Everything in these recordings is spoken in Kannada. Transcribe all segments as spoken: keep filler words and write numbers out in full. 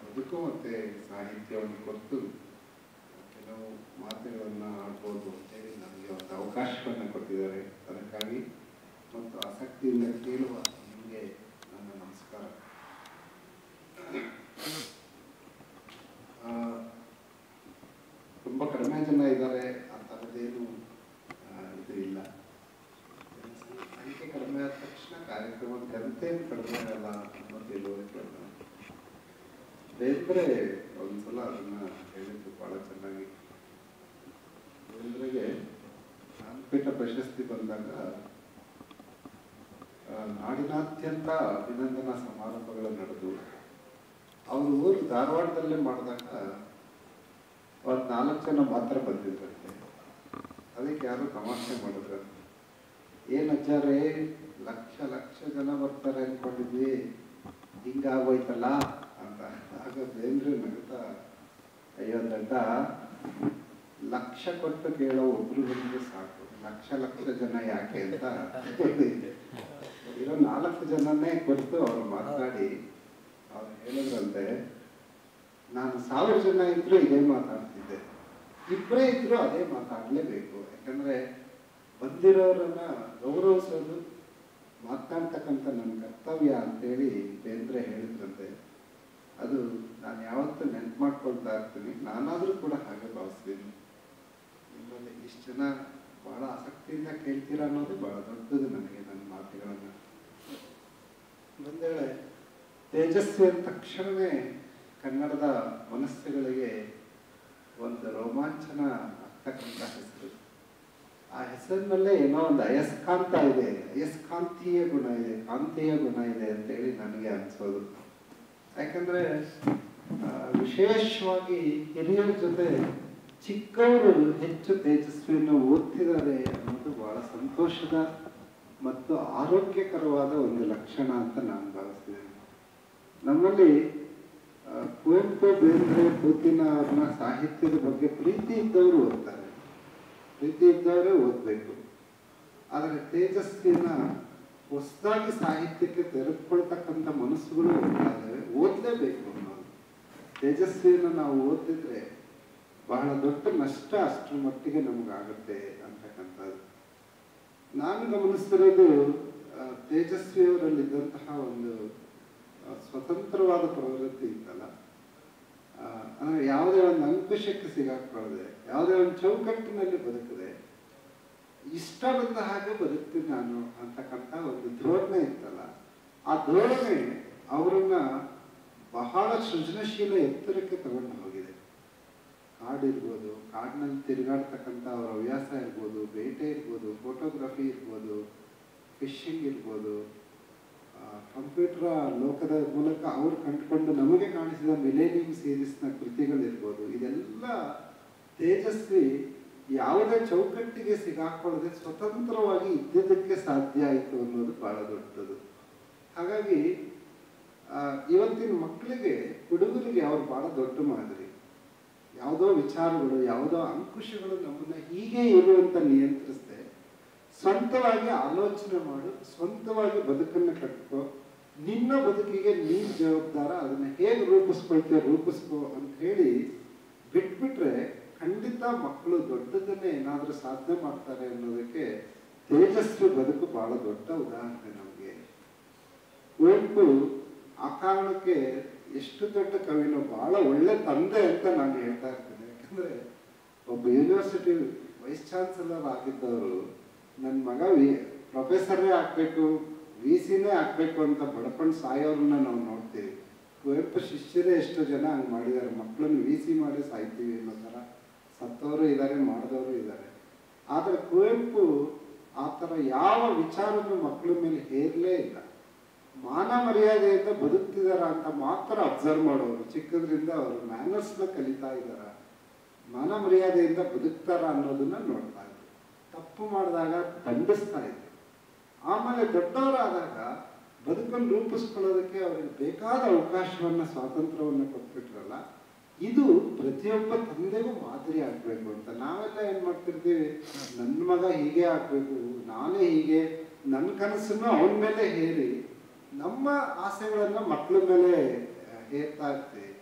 ಬದುಕು ಮತ್ತು ಸಾಹಿತ್ಯವನ್ನು ಕೊಟ್ಟು ಕೆಲವು ಮಾತುಗಳನ್ನು ಆಡ್ಬೋದು ಅಂತೇಳಿ ನನಗೆ ಒಂದು ಅವಕಾಶವನ್ನು ಕೊಟ್ಟಿದ್ದಾರೆ. ಅದಕ್ಕಾಗಿ ಮತ್ತು ಆಸಕ್ತಿಯಿಂದ ಕೇಳುವ ನಿಮಗೆ ನನ್ನ ನಮಸ್ಕಾರ. ತುಂಬ ಕಡಿಮೆ ಜನ ಇದ್ದಾರೆ, ಆ ಥರದ್ದೇನು ಇದು ಇಲ್ಲ. ಸಂಖ್ಯೆ ಕಡಿಮೆ ಆದ ತಕ್ಷಣ ಕಾರ್ಯಕ್ರಮದ ಘನತೆಯನ್ನು ಕಡಿಮೆ ಆಗಲ್ಲ ಅನ್ನೋ ತಿಳುವಳಿಕೆ. ಬೇಂದ್ರೆ ಒಂದ್ಸಲ ಅದನ್ನ ಹೇಳಿದ್ದು ಬಹಳ ಚೆನ್ನಾಗಿ. ಬೇಂದ್ರೆಗೆ ಜ್ಞಾನಪೀಠ ಪ್ರಶಸ್ತಿ ಬಂದಾಗ ನಾಡಿನಾದ್ಯಂತ ಅಭಿನಂದನಾ ಸಮಾರಂಭಗಳು ನಡೆದು ಅವರು ಊರು ಧಾರವಾಡದಲ್ಲೇ ಮಾಡಿದಾಗ ಒಂದು ನಾಲ್ಕು ಜನ ಮಾತ್ರ ಬಂದಿದ್ರಂತೆ. ಅದಕ್ಕೆ ಯಾರು ತಮಾಷೆ ಮಾಡಿದ್ರು, ಏನ್ ಅಜ್ಜಾರೇ ಲಕ್ಷ ಲಕ್ಷ ಜನ ಬರ್ತಾರೆ ಅನ್ಕೊಂಡಿದ್ವಿ, ಹಿಂಗಾಗೋಯ್ತಲ್ಲ ಅಂತ. ಆಗ ಬೇಂದ್ರೆ ನಗುತ್ತಾ, ಅಯ್ಯೋ ದಡ್ಡ, ಲಕ್ಷ ಕೊಟ್ಟು ಕೇಳೋ ಒಬ್ರು ಬಂದ್ರೆ ಸಾಕು, ಲಕ್ಷ ಲಕ್ಷ ಜನ ಯಾಕೆ ಅಂತ ಇರೋ ನಾಲ್ಕು ಜನನ್ನೇ ಕೊಟ್ಟು ಅವ್ರು ಮಾತಾಡಿ ಅವ್ರು ಹೇಳಿದ್ರಂತೆ, ನಾನು ಸಾವಿರ ಜನ ಇದ್ರು ಇದೇ ಮಾತಾಡ್ತಿದ್ದೆ, ಇಬ್ಬರೇ ಇದ್ರು ಅದೇ ಮಾತಾಡ್ಲೇಬೇಕು. ಯಾಕಂದ್ರೆ ಬಂದಿರೋರನ್ನ ಗೌರವಿಸೋದು ಮಾತಾಡ್ತಕ್ಕಂಥ ನನ್ನ ಕರ್ತವ್ಯ ಅಂತೇಳಿ ಬೇಂದ್ರೆ ಹೇಳಿದ್ರಂತೆ. ಅದು ನಾನು ಯಾವತ್ತೂ ನೆನ್ಪು ಮಾಡ್ಕೊಳ್ತಾ ಇರ್ತೀನಿ. ನಾನಾದರೂ ಕೂಡ ಹಾಗೆ ಭಾವಿಸ್ತೀನಿ. ನಿಮ್ಮಲ್ಲಿ ಇಷ್ಟು ಜನ ಬಹಳ ಆಸಕ್ತಿಯಿಂದ ಕೇಳ್ತೀರಾ ಅನ್ನೋದು ಬಹಳ ದೊಡ್ಡದು ನನಗೆ. ನನ್ನ ಮಾತುಗಳನ್ನು ಬಂದೇಳೆ ತೇಜಸ್ವಿ ಅಂದ ತಕ್ಷಣವೇ ಕನ್ನಡದ ಮನಸ್ಸುಗಳಿಗೆ ಒಂದು ರೋಮಾಂಚನ ಆಗ್ತಕ್ಕಂಥ ಹೆಸರು. ಆ ಹೆಸರಿನಲ್ಲೇ ಏನೋ ಒಂದು ಅಯಸ್ಕಾಂತ ಇದೆ, ಅಯಸ್ಕಾಂತೀಯ ಗುಣ ಇದೆ, ಕಾಂತೀಯ ಗುಣ ಇದೆ ಅಂತೇಳಿ ನನಗೆ ಅನಿಸೋದು. ಯಾಕಂದ್ರೆ ವಿಶೇಷವಾಗಿ ಹಿರಿಯರ ಜೊತೆ ಚಿಕ್ಕವರು ಹೆಚ್ಚು ತೇಜಸ್ವಿಯನ್ನು ಓದ್ತಿದ್ದಾರೆ ಅನ್ನೋದು ಬಹಳ ಸಂತೋಷದ ಮತ್ತು ಆರೋಗ್ಯಕರವಾದ ಒಂದು ಲಕ್ಷಣ ಅಂತ ನಾನು ಭಾವಿಸ್ತೀನಿ. ನಮ್ಮಲ್ಲಿ ಕುವೆಂಪು, ಬೇಂದ್ರೆ, ಪೂತಿನ ಅವ್ರನ್ನ ಸಾಹಿತ್ಯದ ಬಗ್ಗೆ ಪ್ರೀತಿ ಇದ್ದವರು ಓದ್ತಾರೆ, ಪ್ರೀತಿ ಇದ್ದವರೇ ಓದಬೇಕು. ಆದರೆ ತೇಜಸ್ವಿನ ಹೊಸದಾಗಿ ಸಾಹಿತ್ಯಕ್ಕೆ ತೆರೆದುಕೊಳ್ತಕ್ಕಂಥ ಮನಸ್ಸುಗಳು ಓದ್ತಾ ಇದ್ದಾವೆ, ಓದಲೇಬೇಕು ಅನ್ನೋದು. ತೇಜಸ್ವಿನ ನಾವು ಓದಿದ್ರೆ ಬಹಳ ದೊಡ್ಡ ನಷ್ಟ ಅಷ್ಟರ ಮಟ್ಟಿಗೆ ನಮಗಾಗುತ್ತೆ ಅಂತಕ್ಕಂಥದ್ದು. ನಾನು ಗಮನಿಸ್ತಿರೋದು ತೇಜಸ್ವಿಯವರಲ್ಲಿದ್ದಂತಹ ಒಂದು ಸ್ವತಂತ್ರವಾದ ಪ್ರವೃತ್ತಿ ಇತ್ತಲ್ಲ, ಅಂದ್ರೆ ಯಾವುದೇ ಒಂದು ಅಂಕುಶಕ್ಕೆ ಸಿಗಾಕೊಳ್ಳದೆ, ಯಾವುದೇ ಒಂದು ಚೌಕಟ್ಟಿನಲ್ಲಿ ಬದುಕದೆ, ಇಷ್ಟ ಬಂದ ಹಾಗೆ ಬದುಕ್ತೀನಿ ನಾನು ಅಂತಕ್ಕಂಥ ಒಂದು ಧೋರಣೆ ಇತ್ತಲ್ಲ, ಆ ಧೋರಣೆ ಅವರನ್ನ ಬಹಳ ಸೃಜನಶೀಲ ಎತ್ತರಕ್ಕೆ ತಗೊಂಡು ಹೋಗಿದೆ. ಕಾಡಿರ್ಬೋದು, ಕಾಡಿನಲ್ಲಿ ತಿರುಗಾಡ್ತಕ್ಕಂಥ ಅವರ ಹವ್ಯಾಸ ಇರ್ಬೋದು, ಬೇಟೆ ಇರ್ಬೋದು, ಫೋಟೋಗ್ರಫಿ ಇರ್ಬೋದು, ಫಿಶಿಂಗ್ ಇರ್ಬೋದು, ಕಂಪ್ಯೂಟರ್ ಲೋಕದ ಮೂಲಕ ಅವ್ರು ಕಂಡುಕೊಂಡು ನಮಗೆ ಕಾಣಿಸಿದ ಮಿಲೇನಿಯಂ ಸೀರೀಸ್ನ ಕೃತಿಗಳಿರ್ಬೋದು, ಇದೆಲ್ಲ ತೇಜಸ್ವಿ ಯಾವುದೇ ಚೌಕಟ್ಟಿಗೆ ಸಿಗಾಕೊಳ್ಳದೆ ಸ್ವತಂತ್ರವಾಗಿ ಇದ್ದಿದ್ದಕ್ಕೆ ಸಾಧ್ಯ ಆಯಿತು ಅನ್ನೋದು ಬಹಳ ದೊಡ್ಡದು. ಹಾಗಾಗಿ ಇವತ್ತಿನ ಮಕ್ಕಳಿಗೆ, ಹುಡುಗರಿಗೆ ಅವ್ರು ಬಹಳ ದೊಡ್ಡ ಮಾದರಿ. ಯಾವುದೋ ವಿಚಾರಗಳು, ಯಾವುದೋ ಅಂಕುಶಗಳು ನಮ್ಮನ್ನ ಹೀಗೆ ಇರುವಂತ ನಿಯಂತ್ರಿಸದೆ ಸ್ವಂತವಾಗಿ ಆಲೋಚನೆ ಮಾಡು, ಸ್ವಂತವಾಗಿ ಬದುಕನ್ನು ಕಟ್ಕೋ, ನಿನ್ನ ಬದುಕಿಗೆ ನೀನ್ ಜವಾಬ್ದಾರ, ಅದನ್ನ ಹೇಗೆ ರೂಪಿಸ್ಕೊಳ್ತೀಯ ರೂಪಿಸ್ಕೋ ಅಂತ ಹೇಳಿ ಬಿಟ್ಬಿಟ್ರೆ ಖಂಡಿತ ಮಕ್ಕಳು ದೊಡ್ಡದನ್ನೇ ಏನಾದ್ರೂ ಸಾಧನೆ ಮಾಡ್ತಾರೆ ಅನ್ನೋದಕ್ಕೆ ತೇಜಸ್ವಿ ಬದುಕು ಬಹಳ ದೊಡ್ಡ ಉದಾಹರಣೆ ನಮಗೆ. ಕುವೆಂಪು ಆ ಕಾರಣಕ್ಕೆ ಎಷ್ಟು ದೊಡ್ಡ ಕವಿನೋ, ಬಹಳ ಒಳ್ಳೆ ತಂದೆ ಅಂತ ನಾನು ಹೇಳ್ತಾ ಇರ್ತೀನಿ. ಯಾಕಂದ್ರೆ ಒಬ್ಬ ಯೂನಿವರ್ಸಿಟಿ ವೈಸ್ ಚಾನ್ಸಲರ್ ಆಗಿದ್ದವರು ನನ್ನ ಮಗ ವಿ ಪ್ರೊಫೆಸರೇ ಆಗ್ಬೇಕು, ವಿ ಸಿನೇ ಆಗ್ಬೇಕು ಅಂತ ಬಡ್ಕೊಂಡು ಸಾಯೋರನ್ನ ನಾವು ನೋಡ್ತೀವಿ. ಕುವೆಂಪು ಶಿಷ್ಯರೇ ಎಷ್ಟೋ ಜನ ಹಂಗೆ ಮಾಡಿದ್ದಾರೆ, ಮಕ್ಕಳನ್ನು ವಿ ಸಿ ಮಾಡಿ ಸಾಯ್ತೀವಿ ಅನ್ನೋ ಥರ ಸತ್ತವರು ಇದ್ದಾರೆ, ಮಾಡಿದವರು ಇದ್ದಾರೆ. ಆದರೆ ಕುವೆಂಪು ಆ ಥರ ಯಾವ ವಿಚಾರನೂ ಮಕ್ಕಳ ಮೇಲೆ ಹೇರಲೇ ಇಲ್ಲ. ಮಾನ ಮರ್ಯಾದೆಯಿಂದ ಬದುಕ್ತಿದಾರ ಅಂತ ಮಾತ್ರ ಅಬ್ಸರ್ವ್ ಮಾಡೋರು. ಚಿಕ್ಕದ್ರಿಂದ ಅವರು ಮ್ಯಾನರ್ಸ್ನ ಕಲಿತಾ ಇದ್ದಾರ, ಮಾನ ಮರ್ಯಾದೆಯಿಂದ ಬದುಕ್ತಾರ ಅನ್ನೋದನ್ನ ನೋಡ್ತಾ ಇದ್ರು. ತಪ್ಪು ಮಾಡಿದಾಗ ದಂಡಿಸ್ತಾ ಇದ್ರು. ಆಮೇಲೆ ದೊಡ್ಡವರಾದಾಗ ಬದುಕನ್ನು ರೂಪಿಸ್ಕೊಳ್ಳೋದಕ್ಕೆ ಅವ್ರಿಗೆ ಬೇಕಾದ ಅವಕಾಶವನ್ನ, ಸ್ವಾತಂತ್ರ್ಯವನ್ನ ಕೊಟ್ಬಿಟ್ರಲ್ಲ, ಇದು ಪ್ರತಿಯೊಬ್ಬ ತಂದೆಗೂ ಮಾದರಿ ಆಗ್ಬೇಕು ಅಂತ. ನಾವೆಲ್ಲ ಏನ್ ಮಾಡ್ತಿರ್ತೀವಿ, ನನ್ನ ಮಗ ಹೀಗೆ ಆಗ್ಬೇಕು, ನಾನೇ ಹೀಗೆ, ನನ್ನ ಕನಸನ್ನು ಅವನ ಮೇಲೆ ಹೇರಿ ನಮ್ಮ ಆಸೆಗಳನ್ನ ಮಕ್ಕಳ ಮೇಲೆ ಹೇರ್ತಾ ಇರ್ತೀವಿ.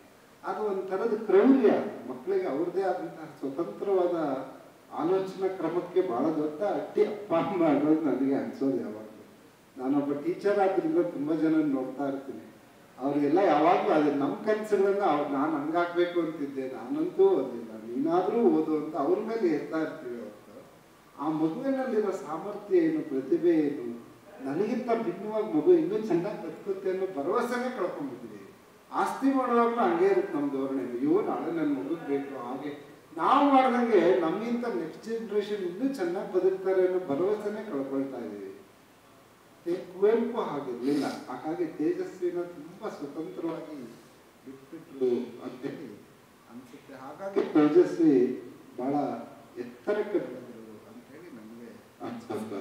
ಅದು ಒಂಥರದ ಕ್ರೌರ್ಯ. ಮಕ್ಕಳಿಗೆ ಅವ್ರದ್ದೇ ಆದಂತಹ ಸ್ವತಂತ್ರವಾದ ಆಲೋಚನಾ ಕ್ರಮಕ್ಕೆ ಬಹಳ ದೊಡ್ಡ ಅಡ್ಡಿ ಅಪ್ಪ ಅಮ್ಮ ಅನ್ನೋದು ನನಗೆ ಅನ್ಸೋದು ಯಾವಾಗಲೂ. ನಾನೊಬ್ಬ ಟೀಚರ್ ಆದ್ರಿಂದ ತುಂಬಾ ಜನ ನೋಡ್ತಾ ಇರ್ತೀನಿ. ಅವ್ರಿಗೆಲ್ಲ ಯಾವಾಗಲೂ ಅದೇ ನಮ್ಮ ಕನಸುಗಳನ್ನ ಅವ್ರು ನಾನು ಹಂಗಾಗ್ಬೇಕು ಅಂತಿದ್ದೆ, ನಾನಂತೂ ಓದಿಲ್ಲ, ನೀನಾದ್ರೂ ಓದು ಅಂತ ಅವ್ರ ಮೇಲೆ ಇರ್ತಾ ಇರ್ತೀವಿ. ಅವತ್ತು ಆ ಮಗುವಿನಲ್ಲಿರೋ ಸಾಮರ್ಥ್ಯ ಏನು, ಪ್ರತಿಭೆ ಏನು, ನನಗಿಂತ ಭಿನ್ನವಾಗಿ ಮಗು ಇನ್ನೂ ಚೆನ್ನಾಗಿ ಬದುಕುತ್ತೆ ಅನ್ನೋ ಭರವಸೆನೇ ಕಳ್ಕೊಂಡ್ಬಿಟ್ಟಿದ್ದೀವಿ. ಆಸ್ತಿ ಮಾಡುವಾಗಲೂ ಹಂಗೆ ಇರುತ್ತೆ ನಮ್ಮ ಧೋರಣೆ. ಅಯ್ಯೋ ನಾಳೆ ನನ್ನ ಮಗುಗೆ ಬೇಕು, ಹಾಗೆ ನಾವು ಮಾಡ್ದಂಗೆ ನಮ್ಗಿಂತ ನೆಕ್ಸ್ಟ್ ಜನರೇಷನ್ ಇನ್ನೂ ಚೆನ್ನಾಗಿ ಬದುಕ್ತಾರೆ ಅನ್ನೋ ಭರವಸೆನೇ ಕಳ್ಕೊಳ್ತಾ ಇದ್ದೀವಿ. ಕುವೆಂಪು ಹಾಗಿರ್ಲಿಲ್ಲ. ಹಾಗಾಗಿ ತೇಜಸ್ವಿನ ತುಂಬಾ ಸ್ವತಂತ್ರವಾಗಿ ಬಿಟ್ಬಿಟ್ರು ಅಂತೇಳಿ ಅನ್ಸುತ್ತೆ. ಹಾಗಾಗಿ ತೇಜಸ್ವಿ ಬಹಳ ಎತ್ತರಕ್ಕೆ ಬಂದರು ಅಂತೇಳಿ ನಮಗೆ ಅನ್ಸುತ್ತೆ.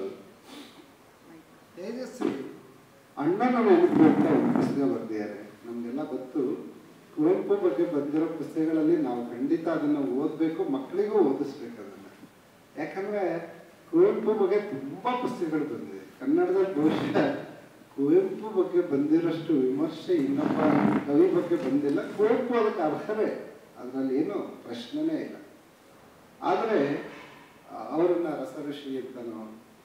ತೇಜಸ್ವಿ ಅಣ್ಣನ ನೆನಪು ಅಂತ ಒಂದು ಪುಸ್ತಕ ಬರ್ದಿದ್ದಾರೆ. ನಮ್ಗೆಲ್ಲ ಗೊತ್ತು, ಕುವೆಂಪು ಬಗ್ಗೆ ಬಂದಿರೋ ಪುಸ್ತಕಗಳಲ್ಲಿ ನಾವು ಖಂಡಿತ ಅದನ್ನ ಓದ್ಬೇಕು, ಮಕ್ಕಳಿಗೂ ಓದಿಸ್ಬೇಕು ಅದನ್ನ. ಯಾಕಂದ್ರೆ ಕುವೆಂಪು ಬಗ್ಗೆ ತುಂಬಾ ಪುಸ್ತಕಗಳು ಬಂದಿದೆ ಕನ್ನಡದಲ್ಲಿ. ಬಹುಶಃ ಕುವೆಂಪು ಬಗ್ಗೆ ಬಂದಿರೋಷ್ಟು ವಿಮರ್ಶೆ ಇನ್ನೊಬ್ಬ ಕವಿ ಬಗ್ಗೆ ಬಂದಿಲ್ಲ. ಕುವೆಂಪು ಅದಕ್ಕೆ ಅರ್ಹರೇ, ಅದರಲ್ಲಿ ಏನು ಪ್ರಶ್ನೆನೇ ಇಲ್ಲ. ಆದರೆ ಅವರನ್ನ ರಸಋಷಿ ಅಂತನೋ,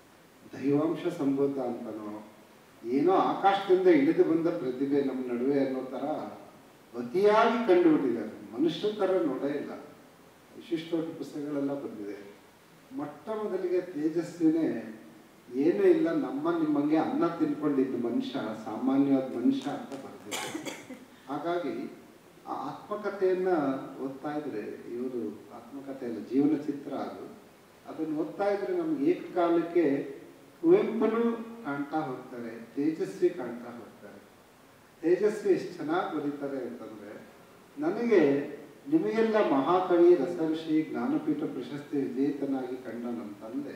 ದೈವಾಂಶ ಸಂಭೂತ ಅಂತನೋ, ಏನೋ ಆಕಾಶದಿಂದ ಇಳಿದು ಬಂದ ಪ್ರತಿಭೆ ನಮ್ಮ ನಡುವೆ ಅನ್ನೋ ತರ ಅತಿಯಾಗಿ ಕಂಡುಬಿಟ್ಟಿದ್ದಾರೆ. ಮನುಷ್ಯ ತರ ನೋಡೇ ಇಲ್ಲ. ವಿಶಿಷ್ಟವಾದ ಪುಸ್ತಕಗಳೆಲ್ಲ ಬಂದಿದೆ. ಮೊಟ್ಟ ಮೊದಲಿಗೆ ತೇಜಸ್ವಿನೇ ಏನೂ ಇಲ್ಲ, ನಮ್ಮ ನಿಮ್ಮಂಗೆ ಅನ್ನ ತಿನ್ಕೊಂಡಿದ್ದ ಮನುಷ್ಯ, ಸಾಮಾನ್ಯವಾದ ಮನುಷ್ಯ ಅಂತ ಬರ್ತಿದೆ. ಹಾಗಾಗಿ ಆ ಆತ್ಮಕಥೆಯನ್ನ ಓದ್ತಾ ಇದ್ರೆ, ಇವರು ಆತ್ಮಕಥೆ ಅಲ್ಲ, ಜೀವನ ಚಿತ್ರ ಅದು. ಅದನ್ನು ಓದ್ತಾ ಇದ್ರೆ ನಮ್ಗೆ ಏಕಕಾಲಕ್ಕೆ ಕುವೆಂಪುನು ಕಾಣ್ತಾ ಹೋಗ್ತಾರೆ, ತೇಜಸ್ವಿ ಕಾಣ್ತಾ ಹೋಗ್ತಾರೆ. ತೇಜಸ್ವಿ ಎಷ್ಟು ಚೆನ್ನಾಗಿ ಬರೀತಾರೆ ಅಂತಂದ್ರೆ, ನನಗೆ ನಿಮಗೆಲ್ಲ ಮಹಾಕವಿ, ರಸಋಷಿ, ಜ್ಞಾನಪೀಠ ಪ್ರಶಸ್ತಿ ವಿಜೇತನಾಗಿ ಕಂಡ ನಮ್ಮ ತಂದೆ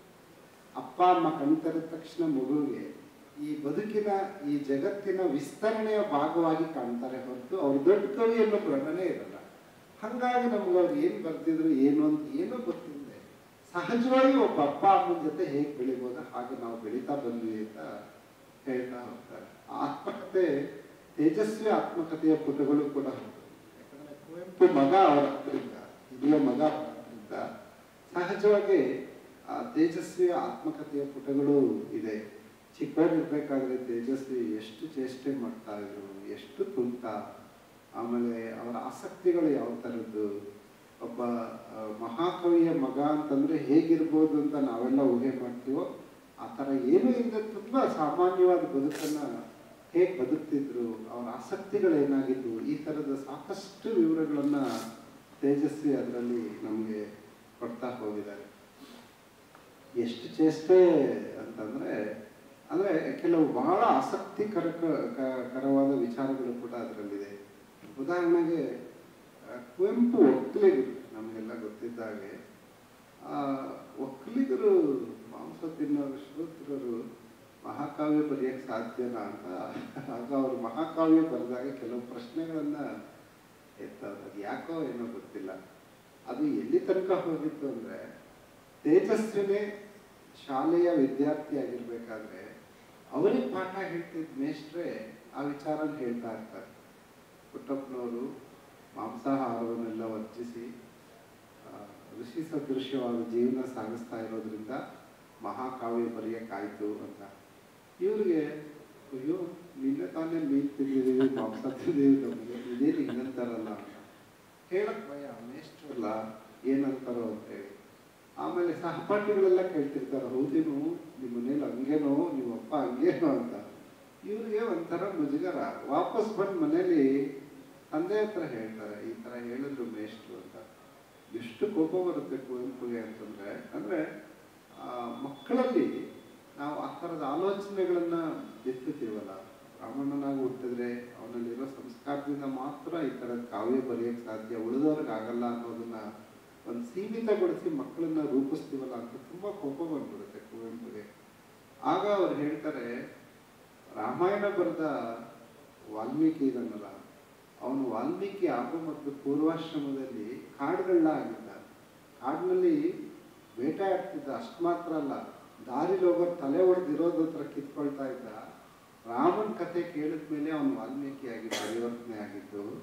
ಅಪ್ಪ ಅಮ್ಮ ಕಣ್ತರಿದ ತಕ್ಷಣ ಮಗುವಿಗೆ ಈ ಬದುಕಿನ, ಈ ಜಗತ್ತಿನ ವಿಸ್ತರಣೆಯ ಭಾಗವಾಗಿ ಕಾಣ್ತಾರೆ ಹೊರತು ಅವ್ರು ದೊಡ್ಡ ಕವಿ ಅನ್ನೋ ಭ್ರಮನೇ ಇರಲ್ಲ. ಹಾಗಾಗಿ ನಮ್ಗೆ ಅವ್ರು ಏನು ಬರ್ತಿದ್ರು ಏನು ಅಂತ ಏನೋ ಗೊತ್ತಿದೆ. ಸಹಜವಾಗಿ ಒಬ್ಬ ಅಪ್ಪ ಅಮ್ಮನ ಜೊತೆ ಹೇಗೆ ಬೆಳಿಬೋದು ಹಾಗೆ ನಾವು ಬೆಳೀತಾ ಬಂದ್ವಿ ಅಂತ ಹೇಳ್ತಾ ಹೋಗ್ತಾರೆ. ಆತ್ಮಕಥೆ, ತೇಜಸ್ವಿ ಆತ್ಮಕಥೆಯ ಪುಟಗಳು ಕೂಡ ಹೌದು. ಯಾಕಂದ್ರೆ ಕುವೆಂಪು ಮಗ ಅವರ ಹತ್ರಿಂದ, ಹಿರಿಯ ಮಗ ಅವರ ಹತ್ರಿಂದ ಸಹಜವಾಗಿ ಆ ತೇಜಸ್ವಿಯ ಆತ್ಮಕಥೆಯ ಪುಟಗಳು ಇದೆ. ಚಿಕ್ಕವರಿರ್ಬೇಕಾದ್ರೆ ತೇಜಸ್ವಿ ಎಷ್ಟು ಚೇಷ್ಟೆ ಮಾಡ್ತಾ ಇದ್ರು, ಎಷ್ಟು ತುಂಟ, ಆಮೇಲೆ ಅವರ ಆಸಕ್ತಿಗಳು ಯಾವ ಥರದ್ದು. ಒಬ್ಬ ಮಹಾಕವಿಯ ಮಗ ಅಂತಂದ್ರೆ ಹೇಗಿರ್ಬೋದು ಅಂತ ನಾವೆಲ್ಲ ಊಹೆ ಮಾಡ್ತೀವೋ ಆ ಥರ ಏನೂ ಇಲ್ಲದೆ ತುಂಬಾ ಸಾಮಾನ್ಯವಾದ ಬದುಕನ್ನ ಹೇಗೆ ಬದುಕ್ತಿದ್ರು, ಅವರ ಆಸಕ್ತಿಗಳೇನಾಗಿದ್ವು, ಈ ಥರದ ಸಾಕಷ್ಟು ವಿವರಗಳನ್ನ ತೇಜಸ್ವಿ ಅದರಲ್ಲಿ ನಮಗೆ ಕೊಡ್ತಾ ಹೋಗಿದ್ದಾರೆ. ಎಷ್ಟು ಚೇಷ್ಟೆ ಅಂತಂದ್ರೆ, ಅಂದ್ರೆ ಕೆಲವು ಬಹಳ ಆಸಕ್ತಿಕರ ಕರವಾದ ವಿಚಾರಗಳು ಕೂಡ ಅದರಲ್ಲಿದೆ. ಉದಾಹರಣೆಗೆ ಕುವೆಂಪು ಒಕ್ಕಲಿಗರು, ನಮಗೆಲ್ಲ ಗೊತ್ತಿದ್ದಾಗೆ ಆ ಒಕ್ಕಲಿಗರು ಮಾಂಸ ತಿನ್ನೋರು ಶ್ರೋತೃರು ಮಹಾಕಾವ್ಯ ಬರೆಯಕ್ಕೆ ಸಾಧ್ಯನಾ ಅಂತ. ಆಗ ಅವರು ಮಹಾಕಾವ್ಯ ಬರೆದಾಗ ಕೆಲವು ಪ್ರಶ್ನೆಗಳನ್ನ ಎತ್ತವ್ರು. ಅದು ಯಾಕೋ ಏನೋ ಗೊತ್ತಿಲ್ಲ. ಅದು ಎಲ್ಲಿ ತನಕ ಹೋಗಿತ್ತು ಅಂದ್ರೆ, ತೇಜಸ್ವಿನೇ ಶಾಲೆಯ ವಿದ್ಯಾರ್ಥಿ ಆಗಿರ್ಬೇಕಾದ್ರೆ ಅವರಿಗೆ ಪಾಠ ಹೇಳ್ತಿದ್ದ ಮೇಷ್ಟ್ರೆ ಆ ವಿಚಾರ ಹೇಳ್ತಾ ಇರ್ತಾರೆ. ಪುಟ್ಟಪ್ಪನವರು ಮಾಂಸಾಹಾರವನ್ನೆಲ್ಲ ವರ್ಜಿಸಿ ಋಷಿ ಸದೃಶ್ಯವಾದ ಜೀವನ ಸಾಗಿಸ್ತಾ ಇರೋದ್ರಿಂದ ಮಹಾಕಾವ್ಯ ಬರೆಯಕ್ಕಾಯ್ತು ಅಂತ. ಇವ್ರಿಗೆ ಅಯ್ಯೋ ನಿನ್ನೆ ತಾನೇ ಮೀನ್ ತಿಂದಿದ್ದೀವಿ, ಮಾಂಸ ತಿಂದಿದ್ದೀವಿ, ನಮಗೆ ಇದೇನು ಹಿಂಗಂತಾರಲ್ಲ ಅಂತ ಹೇಳಕ್ ಭಯ. ಮೇಷ್ಟ್ರಲ್ಲ ಏನಂತಾರೋ ಅಂತ ಹೇಳಿ. ಆಮೇಲೆ ಸಹಪಾಠಿಗಳೆಲ್ಲ ಕೇಳ್ತಿರ್ತಾರೆ, ಹೌದೇನು ನಿಮ್ಮ ಮನೇಲಿ ಹಂಗೇನೋ, ನಿಮ್ಮಪ್ಪ ಹಂಗೇನೋ ಅಂತ. ಇವ್ರಿಗೆ ಒಂಥರ ಮುಜುಗರ. ವಾಪಸ್ ಬಂದು ಮನೇಲಿ ತಂದೆ ಹತ್ರ ಹೇಳ್ತಾರೆ, ಈ ತರ ಹೇಳಿದ್ರು ಮೇಷ್ಟ್ರು ಅಂತ. ಎಷ್ಟು ಕೋಪ ಬರುತ್ತೆ ಕುವೆಂಪುಗೆ ಅಂತಂದ್ರೆ, ಅಂದ್ರೆ ಆ ಮಕ್ಕಳಲ್ಲಿ ನಾವು ಆ ಥರದ ಆಲೋಚನೆಗಳನ್ನ ಬಿತ್ತುತ್ತೀವಲ್ಲ. ಬ್ರಾಹ್ಮಣನಾಗಿ ಹುಟ್ಟಿದ್ರೆ ಅವನಲ್ಲಿರೋ ಸಂಸ್ಕಾರದಿಂದ ಮಾತ್ರ ಈ ಥರದ ಕಾವ್ಯ ಬರೆಯಕ್ಕೆ ಸಾಧ್ಯ, ಉಳಿದವ್ರಿಗೆ ಆಗಲ್ಲ ಅನ್ನೋದನ್ನ ಒಂದು ಸೀಮಿತಗೊಳಿಸಿ ಮಕ್ಕಳನ್ನ ರೂಪಿಸ್ತೀವಲ್ಲ ಅಂತ ತುಂಬಾ ಕೋಪ ಬಂದ್ಬಿಡುತ್ತೆ ಕುವೆಂಪುಗೆ. ಆಗ ಅವ್ರು ಹೇಳ್ತಾರೆ, ರಾಮಾಯಣ ಬರೆದ ವಾಲ್ಮೀಕಿ ಇದನ್ನಲ್ಲ, ಅವನು ವಾಲ್ಮೀಕಿ ಆಗೋ ಮತ್ತು ಪೂರ್ವಾಶ್ರಮದಲ್ಲಿ ಕಾಡುಗಳ್ಳ ಆಗಿದ್ದ. ಕಾಡಿನಲ್ಲಿ ಬೇಟೆ ಆಡ್ತಿದ್ದ. ಅಷ್ಟು ಮಾತ್ರ ಅಲ್ಲ, ದಾರಿಲಿ ಹೋಗೋರು ತಲೆ ಹೊಡೆದಿರೋದ್ರ ಹತ್ರ ಕಿತ್ಕೊಳ್ತಾ ಇದ್ದ. ರಾಮನ್ ಕತೆ ಕೇಳಿದ ಮೇಲೆ ಅವನು ವಾಲ್ಮೀಕಿ ಆಗಿ ಪರಿವರ್ತನೆ ಆಗಿದ್ದು.